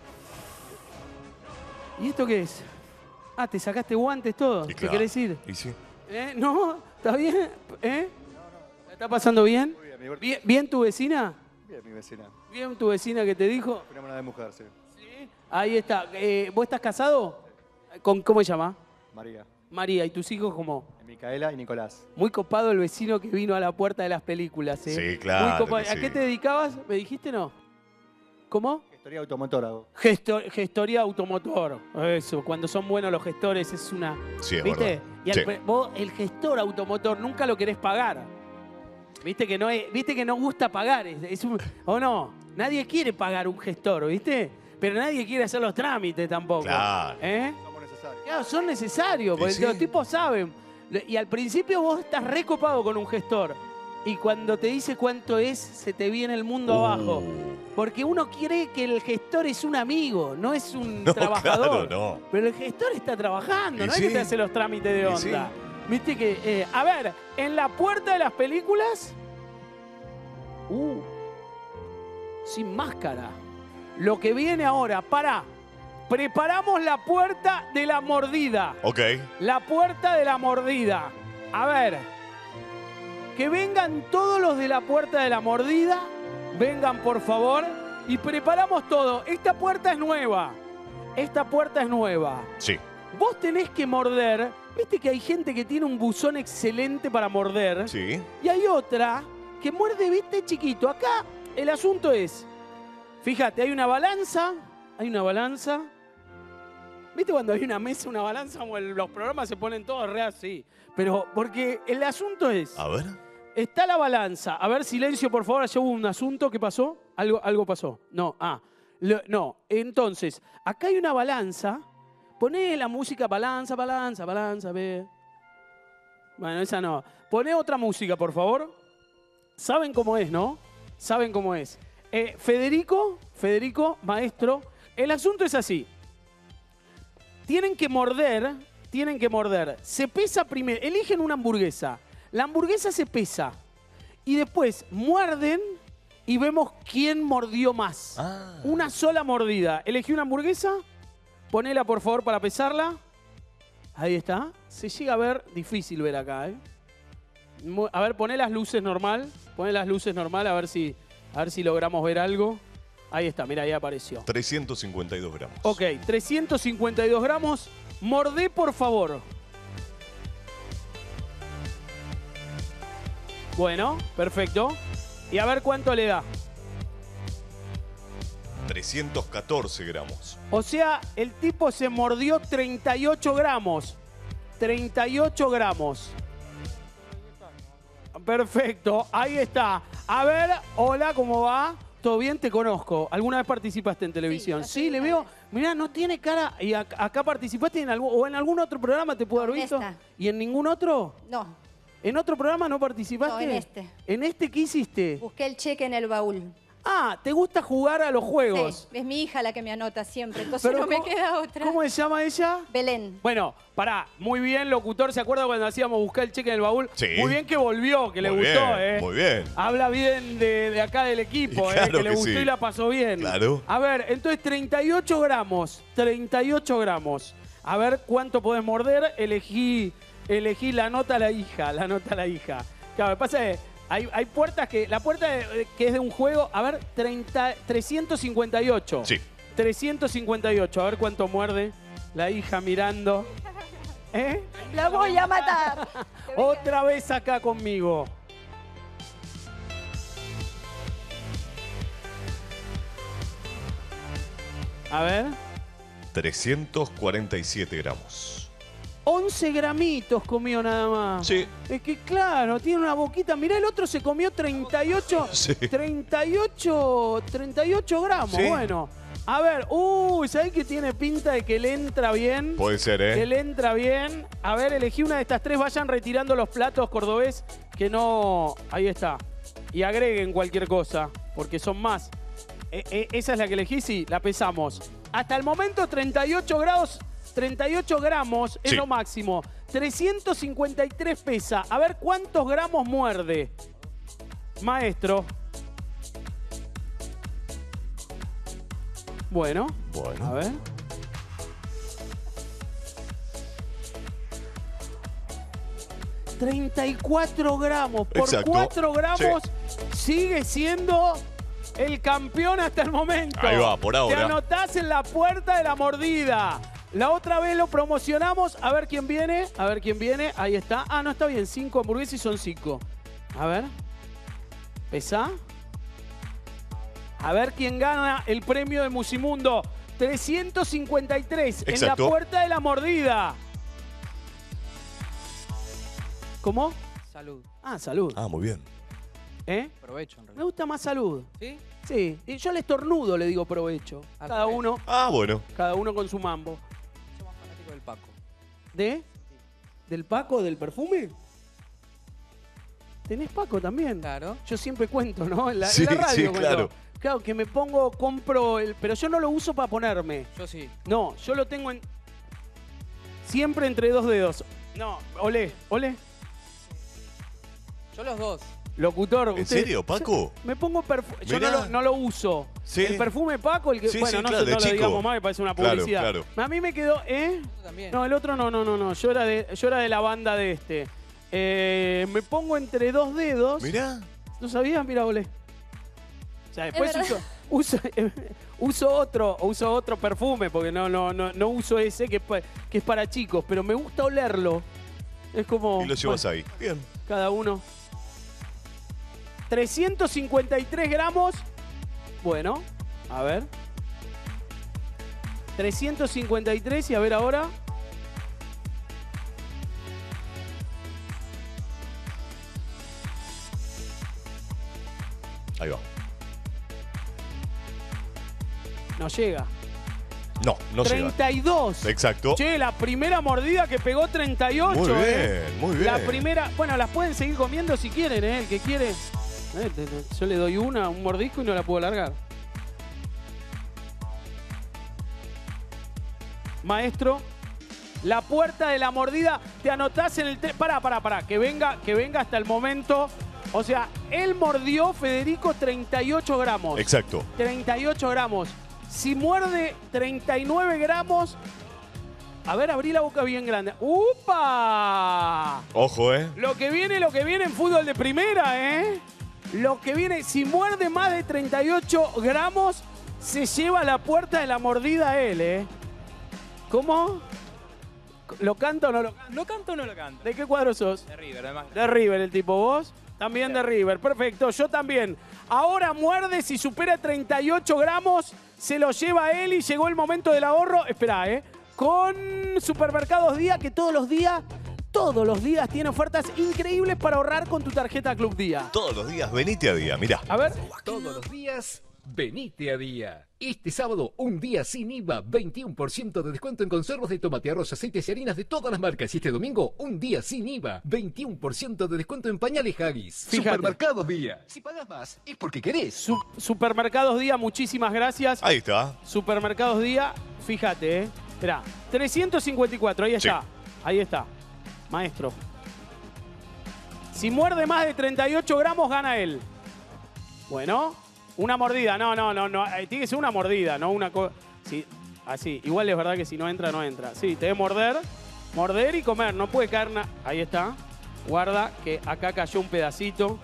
¿Y esto qué es? Ah, te sacaste guantes todo. Y ¿Qué claro. querés ir? Y sí. ¿Eh? ¿No? ¿Está bien? ¿Eh? ¿La está pasando bien? ¿Bien, bien tu vecina? Bien, mi vecina. ¿Bien tu vecina que te dijo? Fenómeno de mujer, sí. Ahí está. Eh, ¿Vos estás casado? ¿Con, ¿Cómo se llama? María. María, ¿y tus hijos cómo? Micaela y Nicolás. Muy copado el vecino que vino a la puerta de las películas, ¿eh? Sí, claro Muy copado. que ¿A sí. qué te dedicabas? ¿Me dijiste no? ¿Cómo? Gestoría automotor hago. Gestor- gestoría automotor. Eso, cuando son buenos los gestores es una... Sí, es ¿Viste? verdad. Y al Sí. pre- vos, el gestor automotor, nunca lo querés pagar. ¿Viste que no, es- ¿viste que no gusta pagar? Es, es un- ¿O no? Nadie quiere pagar un gestor, ¿viste? Pero nadie quiere hacer los trámites tampoco. Claro. ¿Eh? Somos necesarios. Claro, son necesarios, Sí, porque sí. los tipos saben. Y al principio vos estás recopado con un gestor. Y cuando te dice cuánto es, se te viene el mundo Uh. abajo. Porque uno cree que el gestor es un amigo, no es un No, trabajador. claro, no. Pero el gestor está trabajando, Y no sí. es que te hace los trámites de Y onda. Viste que, eh, a ver, en la puerta de las películas, uh, sin máscara. Lo que viene ahora, pará. Preparamos la puerta de la mordida. Ok. La puerta de la mordida. A ver, que vengan todos los de la puerta de la mordida. Vengan, por favor. Y preparamos todo. Esta puerta es nueva. Esta puerta es nueva. Sí. Vos tenés que morder. Viste que hay gente que tiene un buzón excelente para morder. Sí. Y hay otra que muerde, viste, chiquito. Acá el asunto es, fíjate, hay una balanza. Hay una balanza. ¿Viste cuando hay una mesa, una balanza? Como el- los programas se ponen todos re así. Pero porque el asunto es... A ver. Está la balanza. A ver, silencio, por favor. Allá hubo un asunto. ¿Qué pasó? Algo, algo pasó. No, ah. Lo- no. Entonces, acá hay una balanza. Poné la música balanza, balanza, balanza, ve. Bueno, esa no. Poné otra música, por favor. Saben cómo es, ¿no? Saben cómo es. Eh, Federico, Federico, maestro, el asunto es así. Tienen que morder, tienen que morder. Se pesa primero, eligen una hamburguesa. La hamburguesa se pesa. Y después muerden y vemos quién mordió más. Ah. Una sola mordida. Elegí una hamburguesa, ponela por favor para pesarla. Ahí está. Se llega a ver, difícil ver acá, ¿eh? Mu- A ver, poné las luces normal. Poné las luces normal a ver si, a ver si logramos ver algo. Ahí está, mira, ahí apareció. trescientos cincuenta y dos gramos. Ok, trescientos cincuenta y dos gramos. Mordé, por favor. Bueno, perfecto. Y a ver cuánto le da. trescientos catorce gramos. O sea, el tipo se mordió treinta y ocho gramos. treinta y ocho gramos. Perfecto, ahí está. A ver, hola, ¿cómo va? ¿Todo bien? Te conozco. ¿Alguna vez participaste en televisión? Sí, le veo. Mirá, no tiene cara. ¿Y ac- acá participaste en algún, o en algún otro programa te puedo haber En visto? esta. ¿Y en ningún otro? No, ¿En otro programa no participaste? no, en este. ¿En este qué hiciste? Busqué el cheque en el baúl. Ah, ¿te gusta jugar a los juegos? Sí, es mi hija la que me anota siempre, entonces Pero no me ¿cómo- queda otra. ¿Cómo se llama ella? Belén. Bueno, pará, muy bien, locutor. ¿Se acuerda cuando hacíamos buscar el cheque en el baúl? Sí. Muy bien que volvió, que le Muy gustó, bien, ¿eh? muy bien. Habla bien de, de acá del equipo, Y ¿eh? claro Que le que gustó sí. y la pasó bien. Claro. A ver, entonces treinta y ocho gramos. treinta y ocho gramos. A ver cuánto podés morder. Elegí, elegí la nota a la hija, la nota a la hija. Claro, lo que pasa es que hay, hay puertas que... La puerta de- que es de un juego, a ver, treinta, trescientos cincuenta y ocho. Sí. trescientos cincuenta y ocho. A ver cuánto muerde la hija mirando. ¿Eh? La voy a matar. Otra vez acá conmigo. A ver. trescientos cuarenta y siete gramos. once gramitos comió nada más. Sí. Es que claro, tiene una boquita. Mirá, el otro se comió treinta y ocho. Sí. treinta y ocho, treinta y ocho gramos. Sí. Bueno. A ver, uy, ¿sabés que tiene pinta de que le entra bien? Puede ser, Que ¿eh? le entra bien. A ver, elegí una de estas tres. Vayan retirando los platos cordobés que no... Ahí está. Y agreguen cualquier cosa, porque son más. E- e- esa es la que elegí, sí, la pesamos. Hasta el momento treinta y ocho grados, treinta y ocho gramos es Sí. lo máximo. trescientos cincuenta y tres pesa. A ver cuántos gramos muerde. Maestro. Bueno. Bueno. A ver. treinta y cuatro gramos. Por Exacto. cuatro gramos sigue siendo el campeón hasta el momento. Ahí va, por ahora. Te anotás en la puerta de la mordida. La otra vez lo promocionamos. A ver quién viene. A ver quién viene. Ahí está. Ah, no, está bien. Cinco hamburguesas y son cinco. A ver. Pesá. A ver quién gana el premio de Musimundo. trescientos cincuenta y tres. Exacto. En la puerta de la mordida. ¿Cómo? Salud. Ah, salud. Ah, muy bien. ¿Eh? Provecho, en realidad. Me gusta más salud. ¿Sí? Sí. Y yo al estornudo le digo provecho. Al Cada revés. uno. Ah, bueno. Cada uno con su mambo. Somos fanáticos del Paco. ¿De? ¿Del Paco, del perfume? ¿Tenés Paco también? Claro. Yo siempre cuento, ¿no? En la, Sí, en la radio sí, cuento. claro. Claro, que me pongo, compro el... Pero yo no lo uso para ponerme. Yo sí. No, yo lo tengo en... Siempre entre dos dedos. No, olé, olé. Yo los dos. Locutor. ¿En usted- serio, Paco? Me pongo perfume. Yo no Mirá. lo, no lo uso. Sí. El perfume Paco, el que. Sí, bueno, sí, no, claro, sé, de no lo chico. digamos más, me parece una Claro, publicidad. claro. A mí me quedó, ¿eh? Yo también. No, el otro no, no, no, no. Yo era de, yo era de la banda de este. Eh, me pongo entre dos dedos. Mirá. ¿No sabías? Mira, olé. O sea, después verdad. uso, uso, uso otro, uso otro perfume, porque no, no, no, no uso ese que, es pa- que es para chicos, pero me gusta olerlo. Es como. Y lo llevas bueno, ahí. Bien. cada uno. trescientos cincuenta y tres gramos. Bueno, a ver. trescientos cincuenta y tres y a ver ahora. Ahí va. No llega. No, no llega. treinta y dos. Exacto. Che, la primera mordida que pegó treinta y ocho. Muy bien, eh. muy bien. La primera, bueno, las pueden seguir comiendo si quieren, ¿eh? El que quiere. Eh, te- te- yo le doy una, un mordisco y no la puedo largar. Maestro, la puerta de la mordida, te anotás en el... tre- Pará, pará, pará, que venga, que venga hasta el momento. O sea, él mordió, Federico, treinta y ocho gramos. Exacto. treinta y ocho gramos. Si muerde treinta y nueve gramos... A ver, abrí la boca bien grande. ¡Upa! Ojo, ¿eh? Lo que viene, lo que viene en fútbol de primera, ¿eh? Lo que viene, si muerde más de treinta y ocho gramos, se lleva a la puerta de la mordida él, ¿eh? ¿Cómo? ¿Lo canta o no lo canta? ¿Lo canto o no lo canto? ¿De qué cuadro sos? De River, además. De River, el tipo. ¿Vos? También de River. Perfecto, yo también. Ahora muerde, si supera treinta y ocho gramos, se lo lleva él y llegó el momento del ahorro. Esperá, ¿eh? Con Supermercados Día, que todos los días, todos los días tiene ofertas increíbles para ahorrar con tu tarjeta Club Día. Todos los días, venite a día, mirá. A ver. Todos los días, venite a día. Este sábado, un día sin I V A, veintiuno por ciento de descuento en conservas de tomate, arroz, aceites y harinas de todas las marcas. Y este domingo, un día sin I V A, veintiuno por ciento de descuento en pañales Haggis. Fíjate. Supermercados Día. Si pagas más, es porque querés. Su- Supermercados Día, muchísimas gracias. Ahí está. Supermercados Día, fíjate, ¿eh? Esperá, trescientos cincuenta y cuatro, ahí está. Sí. Ahí está. Maestro. Si muerde más de treinta y ocho gramos, gana él. Bueno, una mordida. No, no, no, no. eh, Tiene que ser una mordida, no una cosa. Sí, así. Igual es verdad que si no entra, no entra. Sí, te debe morder, morder y comer. No puede caer nada. Ahí está. Guarda que acá cayó un pedacito.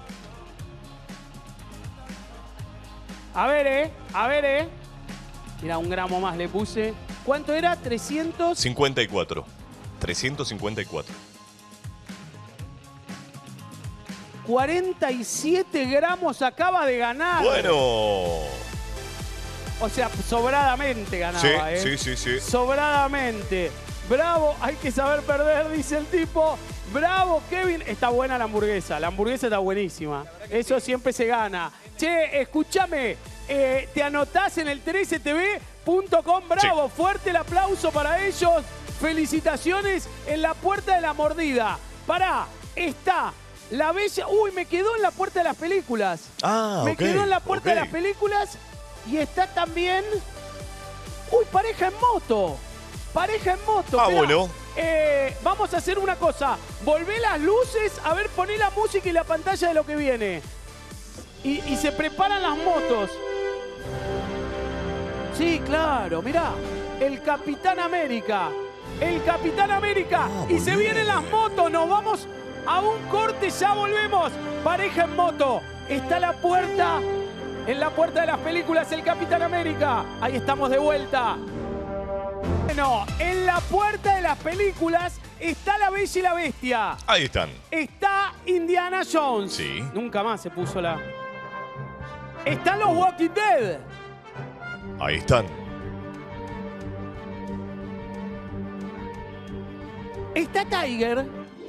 A ver, eh. A ver, eh. Mira, un gramo más le puse. ¿Cuánto era? trescientos. cincuenta y cuatro. trescientos cincuenta y cuatro. cuarenta y siete gramos acaba de ganar. Bueno. O sea, sobradamente ganaba, ¿eh? Sí, sí, sí, sí. Sobradamente. Bravo, hay que saber perder, dice el tipo. Bravo, Kevin. Está buena la hamburguesa. La hamburguesa está buenísima. Eso siempre se gana. Che, escúchame. eh, te anotás en el trece t v punto com. Bravo, fuerte el aplauso para ellos. Felicitaciones en la puerta de la mordida. Pará, está la bella... Uy, me quedó en la puerta de las películas. Ah, me ok, quedó en la puerta ok. de las películas y está también... Uy, pareja en moto. Pareja en moto. Ah, Esperá. bueno. Eh, vamos a hacer una cosa. Volvé las luces, a ver, poné la música y la pantalla de lo que viene. Y, y se preparan las motos. Sí, claro, mirá. El Capitán América. El Capitán América. Ah, y se vienen las motos. Nos vamos a un corte, ya volvemos. Pareja en moto. Está la puerta. En la puerta de las películas, el Capitán América. Ahí estamos de vuelta. Bueno, en la puerta de las películas está La Bella y la Bestia. Ahí están. Está Indiana Jones. Sí. Nunca más se puso la... Están los Walking Dead. Ahí están. Está Tiger.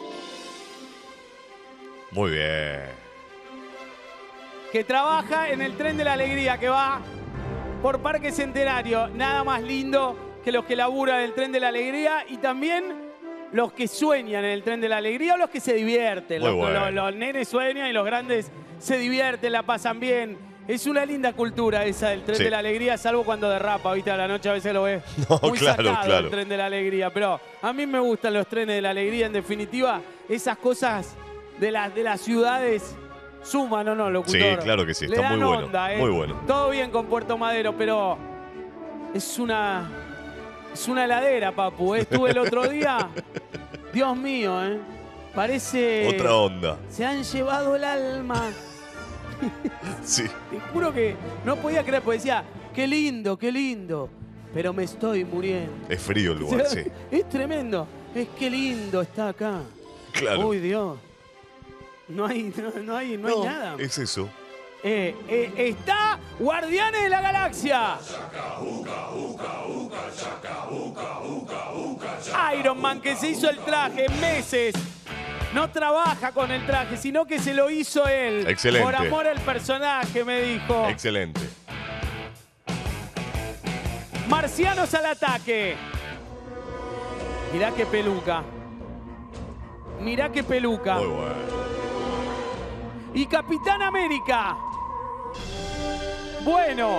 Muy bien. Que trabaja en el tren de la alegría que va por Parque Centenario. Nada más lindo que los que laburan en el tren de la alegría y también los que sueñan en el tren de la alegría o los que se divierten. Muy Los, bueno. los- los nenes sueñan y los grandes se divierten, la pasan bien. Es una linda cultura esa del tren Sí. de la alegría, salvo cuando derrapa, viste, a la noche a veces lo ves No, muy claro, sacado claro. el tren de la alegría. Pero a mí me gustan los trenes de la alegría, en definitiva, esas cosas de, las de las ciudades suman, ¿o no, locutor? Sí, claro que sí, Le está muy dan bueno, onda, ¿eh? muy bueno. Todo bien con Puerto Madero, pero es una, es una heladera, papu. ¿eh? Estuve el otro día, Dios mío, ¿eh? Parece... Otra onda. Se han llevado el alma. Sí. Te juro que no podía creer, porque decía, qué lindo, qué lindo, pero me estoy muriendo. Es frío el O lugar, sea, sí. Es tremendo. Es que lindo está acá. Claro. Uy, Dios. No hay, no, no hay, no hay nada. Es eso. Eh, eh, está Guardianes de la Galaxia. Iron Man, que se hizo el traje en meses. No trabaja con el traje, sino que se lo hizo él. Excelente. Por amor al personaje, me dijo. Excelente. Marcianos al ataque. Mirá qué peluca. Mirá qué peluca. Muy bueno. Y Capitán América. Bueno.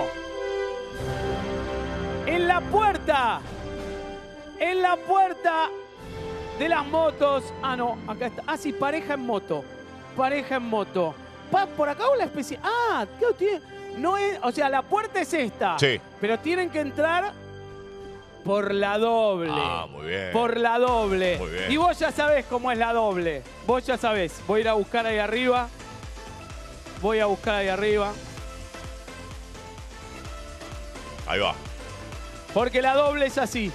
En la puerta. En la puerta de las motos. Ah, no, acá está. Ah, sí, pareja en moto. Pareja en moto. Pa- por acá o la especie. Ah, ¿qué tiene? No es. O sea, la puerta es esta. Sí. Pero tienen que entrar por la doble. Ah, muy bien. Por la doble. Muy bien. Y vos ya sabés cómo es la doble. Vos ya sabés. Voy a ir a buscar ahí arriba. Voy a buscar ahí arriba. Ahí va. Porque la doble es así.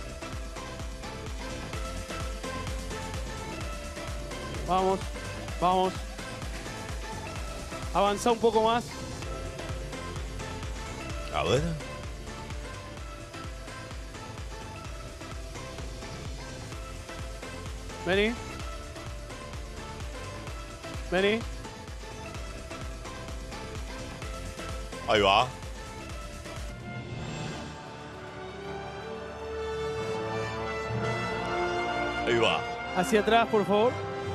Vamos, vamos. Avanza un poco más. A ver. Vení. Vení. Ahí va. Ahí va. Hacia atrás, por favor.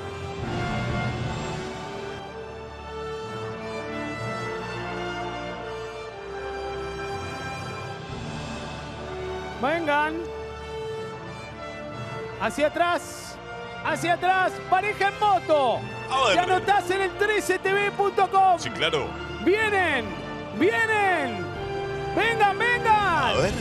Vengan. Hacia atrás. Hacia atrás. Pareja en moto. A ver. Te anotás en el trece t v punto com. Sí, claro. Vienen. Vienen. Vengan, vengan. A ver.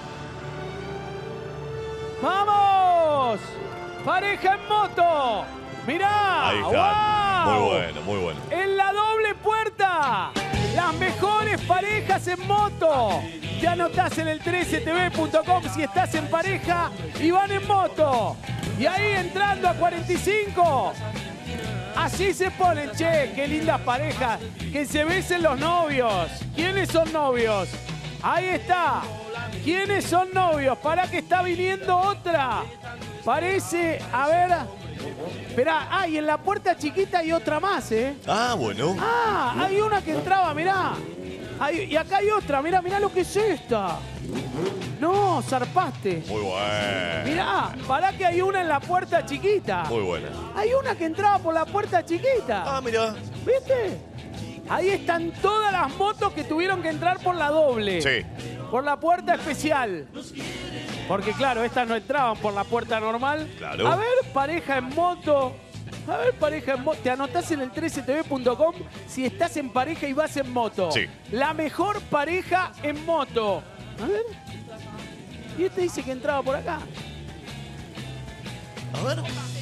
¡Vamos! ¡Pareja en moto! ¡Mirá! Ahí está. ¡Wow! Muy bueno, muy bueno. En la doble puerta, las mejores parejas en moto. Te anotás en el trece t v punto com si estás en pareja y van en moto. Y ahí entrando a cuarenta y cinco. Así se ponen, che, qué lindas parejas. Que se besen los novios. ¿Quiénes son novios? Ahí está. ¿Quiénes son novios? Para que está viniendo otra. Parece, a ver. Esperá, ah, y en la puerta chiquita hay otra más, ¿eh? Ah, bueno. Ah, hay una que entraba, mirá. Hay- y acá hay otra, mirá, mirá lo que es esta. No, zarpaste. Muy bueno. Mirá, pará que hay una en la puerta chiquita. Muy buena. Hay una que entraba por la puerta chiquita. Ah, mirá. ¿Viste? Ahí están todas las motos que tuvieron que entrar por la doble. Sí. Por la puerta especial. Porque claro, estas no entraban por la puerta normal. Claro. A ver, pareja en moto. A ver, pareja en moto. Te anotás en el trece t v punto com si estás en pareja y vas en moto. Sí. La mejor pareja en moto. A ver. Y este dice que entraba por acá. A ver.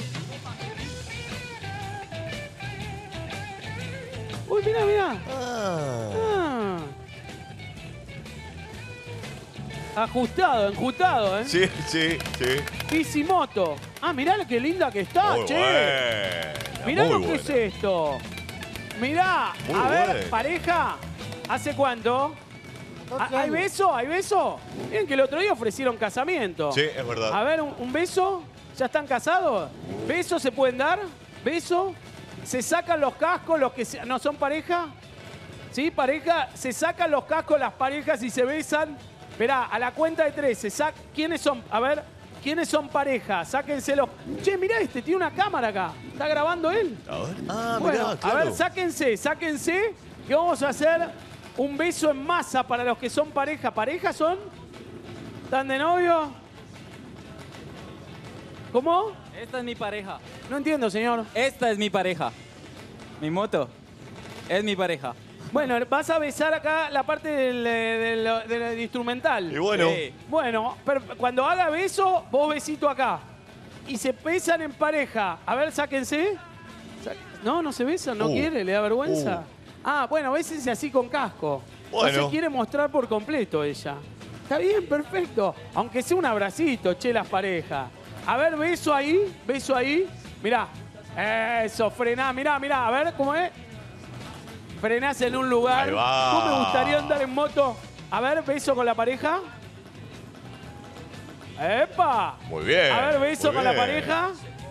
Uy, mirá, mirá. Ah. Ah. Ajustado, enjutado, ¿eh? Sí, sí, sí. Pisimoto. Ah, mirá qué linda que está, Muy che. buena, Mirá muy lo que buena. es esto. Mirá, Muy a ver, buena. pareja, ¿hace cuánto? Ah, ¿Hay beso? ¿Hay beso? Miren que el otro día ofrecieron casamiento. Sí, es verdad. A ver, un, un beso. ¿Ya están casados? ¿Besos se pueden dar? ¿Beso? ¿Se sacan los cascos los que se- no son pareja? ¿Sí, pareja? ¿Se sacan los cascos las parejas y se besan? Esperá, a la cuenta de tres, se sac- ¿quiénes son? A ver, ¿quiénes son pareja? Sáquenselo. Che, mirá este, tiene una cámara acá. ¿Está grabando él? A ver. Ah, Bueno, mirá, claro. a ver, sáquense, sáquense, que vamos a hacer un beso en masa para los que son pareja. ¿Pareja son? ¿Están de novio? ¿Cómo? Esta es mi pareja. No entiendo, señor. Esta es mi pareja. Mi moto es mi pareja. Bueno, vas a besar acá la parte del, eh, del- del instrumental. Y bueno. Sí. Bueno, pero cuando haga beso, vos besito acá. Y se besan en pareja. A ver, sáquense. Sa- No, no se besan, no Uh. quiere, le da vergüenza. Ah, bueno, bésense así con casco. Bueno. No se quiere mostrar por completo ella. Está bien, perfecto. Aunque sea un abracito, che, las parejas. A ver, beso ahí, beso ahí. Mirá. Eso, frená, mirá, mirá. A ver, ¿cómo es? Frenás en un lugar. Ahí va. ¿Cómo me gustaría andar en moto? A ver, beso con la pareja. ¡Epa! Muy bien. A ver, beso muy con la bien. pareja.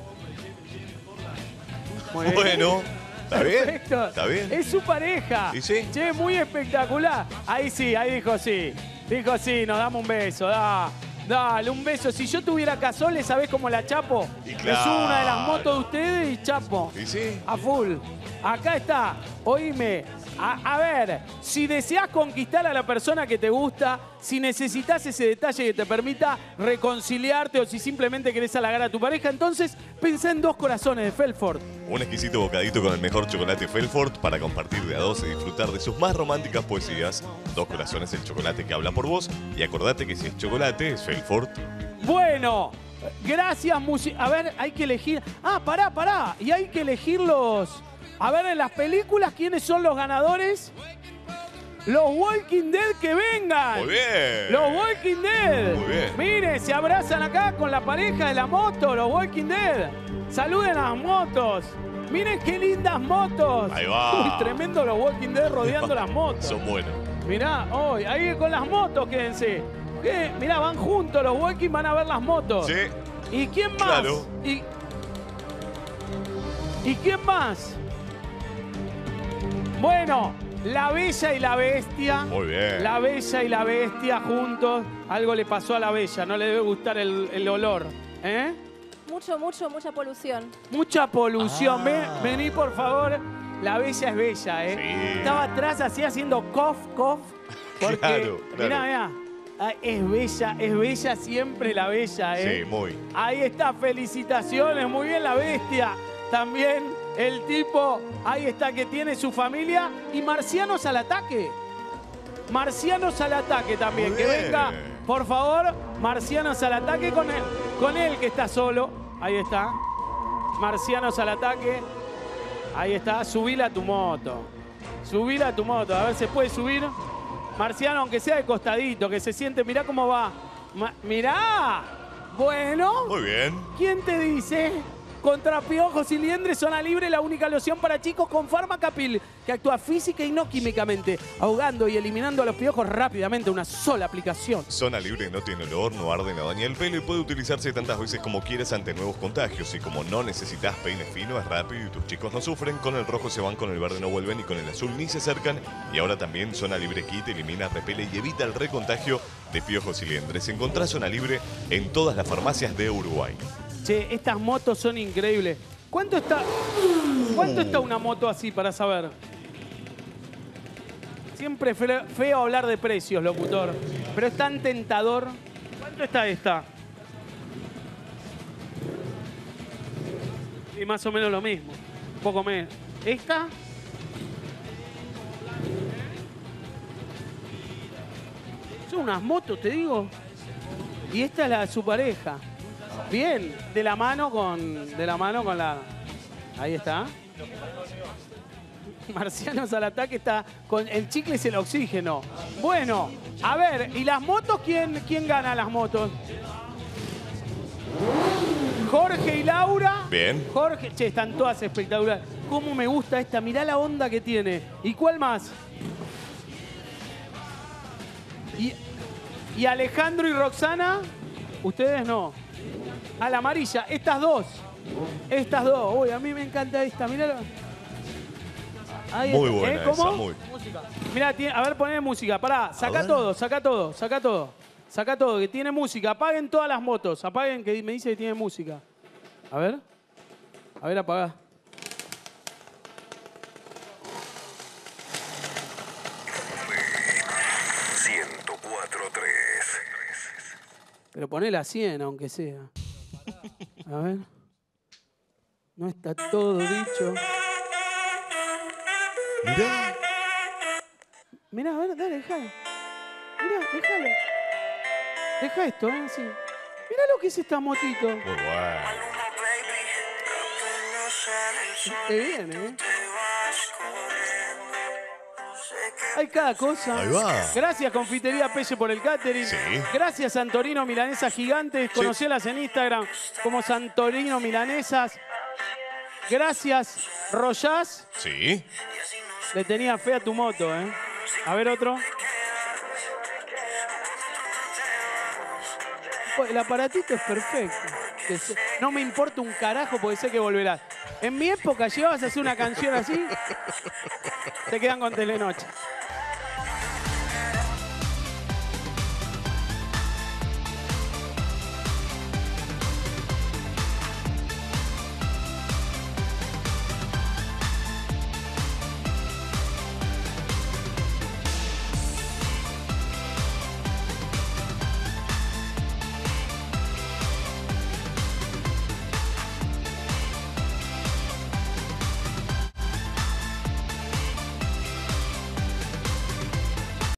Muy bien. Bueno, está bien. Perfecto. Está bien. Es su pareja. ¿Y sí? Che, muy espectacular. Ahí sí, ahí dijo sí. Dijo sí, nos damos un beso. Da, dale, un beso. Si yo tuviera Cazoles, ¿sabés cómo la chapo? Y Me claro. subo una de las motos de ustedes y chapo. ¿Y sí? A full. Acá está. Oíme. A, a ver, si deseas conquistar a la persona que te gusta, si necesitas ese detalle que te permita reconciliarte o si simplemente querés halagar a tu pareja, entonces pensá en Dos Corazones de Felford. Un exquisito bocadito con el mejor chocolate Felford para compartir de a dos y disfrutar de sus más románticas poesías. Dos Corazones, el chocolate que habla por vos. Y acordate que si es chocolate, es Felford. Bueno, gracias, Musi. A ver, hay que elegir. Ah, pará, pará. Y hay que elegir los. A ver, en las películas, ¿quiénes son los ganadores? Los Walking Dead que vengan. Muy bien. Los Walking Dead. Muy bien. Miren, se abrazan acá con la pareja de la moto, los Walking Dead. Saluden a las motos. Miren qué lindas motos. Ahí va. Uy, tremendo los Walking Dead rodeando las motos. Son buenos. Mirá, hoy, ahí con las motos, quédense. ¿Qué? Mirá, van juntos los Walking, van a ver las motos. Sí. ¿Y quién más? Claro. ¿Y, ¿Y quién más? Bueno, la Bella y la Bestia. Muy bien. La Bella y la Bestia juntos. Algo le pasó a la Bella, no le debe gustar el, el olor. ¿Eh? Mucho, mucho, mucha polución. Mucha polución. Ah. Ven, vení, por favor. La Bella es bella, ¿eh? Sí. Estaba atrás así haciendo cough, cough. Porque, Claro, claro. mirá, mirá. Ah, es bella, es bella siempre la Bella, ¿eh? Sí, muy. Ahí está, felicitaciones, muy bien la Bestia. También el tipo, ahí está, que tiene su familia. Y Marcianos al ataque. Marcianos al ataque también. Muy Que bien. venga, por favor, Marcianos al ataque con él. Con él que está solo. Ahí está. Marcianos al ataque. Ahí está, subila a tu moto. Subila a tu moto. A ver, ¿se puede subir? Marciano, aunque sea de costadito, que se siente, mirá cómo va. Ma- mirá. Bueno. Muy bien. ¿Quién te dice? Contra piojos y liendres, Zona Libre, la única loción para chicos con Pharmacapil, que actúa física y no químicamente, ahogando y eliminando a los piojos rápidamente, una sola aplicación. Zona Libre no tiene olor, no arde, no daña el pelo y puede utilizarse tantas veces como quieras ante nuevos contagios. Y como no necesitas peine fino, es rápido y tus chicos no sufren, con el rojo se van, con el verde no vuelven y con el azul ni se acercan. Y ahora también Zona Libre Kit elimina, repele y evita el recontagio de piojos y liendres. Encontrá Zona Libre en todas las farmacias de Uruguay. Che, estas motos son increíbles. ¿Cuánto está, cuánto está una moto así para saber? Siempre fe- feo hablar de precios, locutor. Pero es tan tentador. ¿Cuánto está esta? Y más o menos lo mismo. Un poco menos. ¿Esta? Son unas motos, te digo. Y esta es la de su pareja. Bien, de la mano con. De la mano con la. Ahí está. Marcianos al ataque está con el chicle es el oxígeno. Bueno, a ver, ¿y las motos? ¿Quién, quién gana las motos? Jorge y Laura. Bien. Jorge, che, están todas espectaculares. ¿Cómo me gusta esta? Mirá la onda que tiene. ¿Y cuál más? Y, y Alejandro y Roxana, ustedes no. A la amarilla, estas dos. Estas dos. Uy, a mí me encanta esta, mirá. Ahí Muy está. buena ¿Eh? ¿Cómo? esa, muy. Mirá, tiene- a ver, poné música. Pará, saca ver. todo, saca todo, saca todo. Saca todo, que tiene música. Apaguen todas las motos. Apaguen, que me dice que tiene música. A ver. A ver, apagá. ciento cuatro punto tres. Pero ponela a cien, aunque sea. A ver. No está todo dicho. Mirá. Mirá, a ver, dale, dejalo. Mirá, déjalo. Deja esto, ¿eh? Así. Mirá lo que es esta motito. Muy bueno. Qué bien, ¿eh? Hay cada cosa. Ahí va. Gracias, Confitería Pelle, por el catering. Sí. Gracias, Santorino Milanesas Gigantes. Conocielas en Instagram como Santorino Milanesas. Gracias, Royaz. Sí. Le tenía fe a tu moto, ¿eh? A ver otro. Pues el aparatito es perfecto. Que se- No me importa un carajo porque sé que volverás. En mi época llevabas a hacer una canción así, te quedan con Telenoche.